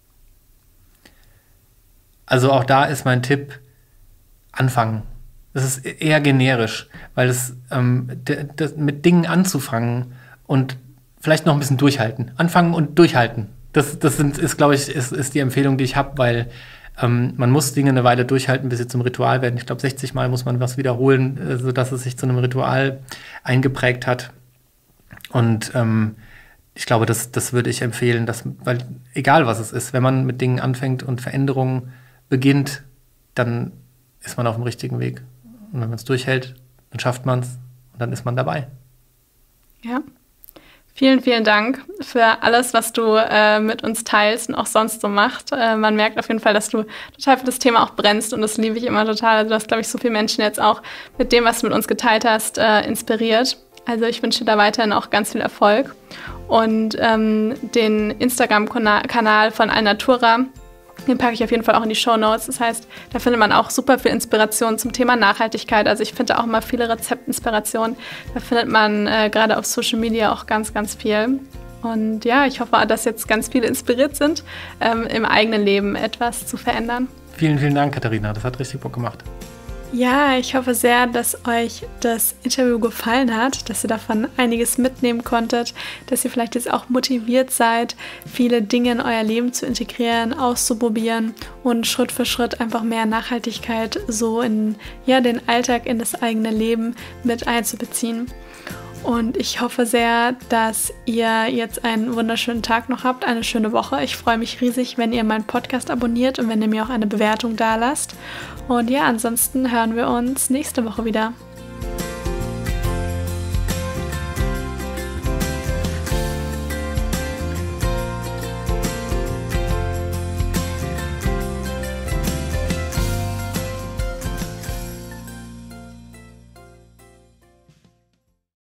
[SPEAKER 2] Also auch da ist mein Tipp, anfangen. Das ist eher generisch, weil es ähm, d- d- mit Dingen anzufangen und vielleicht noch ein bisschen durchhalten. Anfangen und durchhalten. Das, das sind, ist, glaube ich, ist, ist die Empfehlung, die ich habe, weil ähm, man muss Dinge eine Weile durchhalten, bis sie zum Ritual werden. Ich glaube, sechzig Mal muss man was wiederholen, äh, sodass es sich zu einem Ritual eingeprägt hat. Und ähm, ich glaube, das, das würde ich empfehlen, dass, weil egal was es ist, wenn man mit Dingen anfängt und Veränderungen beginnt, dann ist man auf dem richtigen Weg. Und wenn man es durchhält, dann schafft man es und dann ist man dabei.
[SPEAKER 1] Ja. Vielen, vielen Dank für alles, was du äh, mit uns teilst und auch sonst so machst. Äh, man merkt auf jeden Fall, dass du total für das Thema auch brennst und das liebe ich immer total. Also du hast, glaube ich, so viele Menschen jetzt auch mit dem, was du mit uns geteilt hast, äh, inspiriert. Also ich wünsche dir da weiterhin auch ganz viel Erfolg. Und ähm, den Instagram-Kanal von Alnatura, den packe ich auf jeden Fall auch in die Shownotes. Das heißt, da findet man auch super viel Inspiration zum Thema Nachhaltigkeit. Also ich finde auch immer viele Rezeptinspirationen. Da findet man äh, gerade auf Social Media auch ganz, ganz viel. Und ja, ich hoffe, dass jetzt ganz viele inspiriert sind, ähm, im eigenen Leben etwas zu verändern.
[SPEAKER 2] Vielen, vielen Dank, Katharina. Das hat richtig Bock gemacht.
[SPEAKER 1] Ja, ich hoffe sehr, dass euch das Interview gefallen hat, dass ihr davon einiges mitnehmen konntet, dass ihr vielleicht jetzt auch motiviert seid, viele Dinge in euer Leben zu integrieren, auszuprobieren und Schritt für Schritt einfach mehr Nachhaltigkeit so in ja, den Alltag, in das eigene Leben mit einzubeziehen. Und ich hoffe sehr, dass ihr jetzt einen wunderschönen Tag noch habt, eine schöne Woche. Ich freue mich riesig, wenn ihr meinen Podcast abonniert und wenn ihr mir auch eine Bewertung dalasst. Und ja, ansonsten hören wir uns nächste Woche wieder.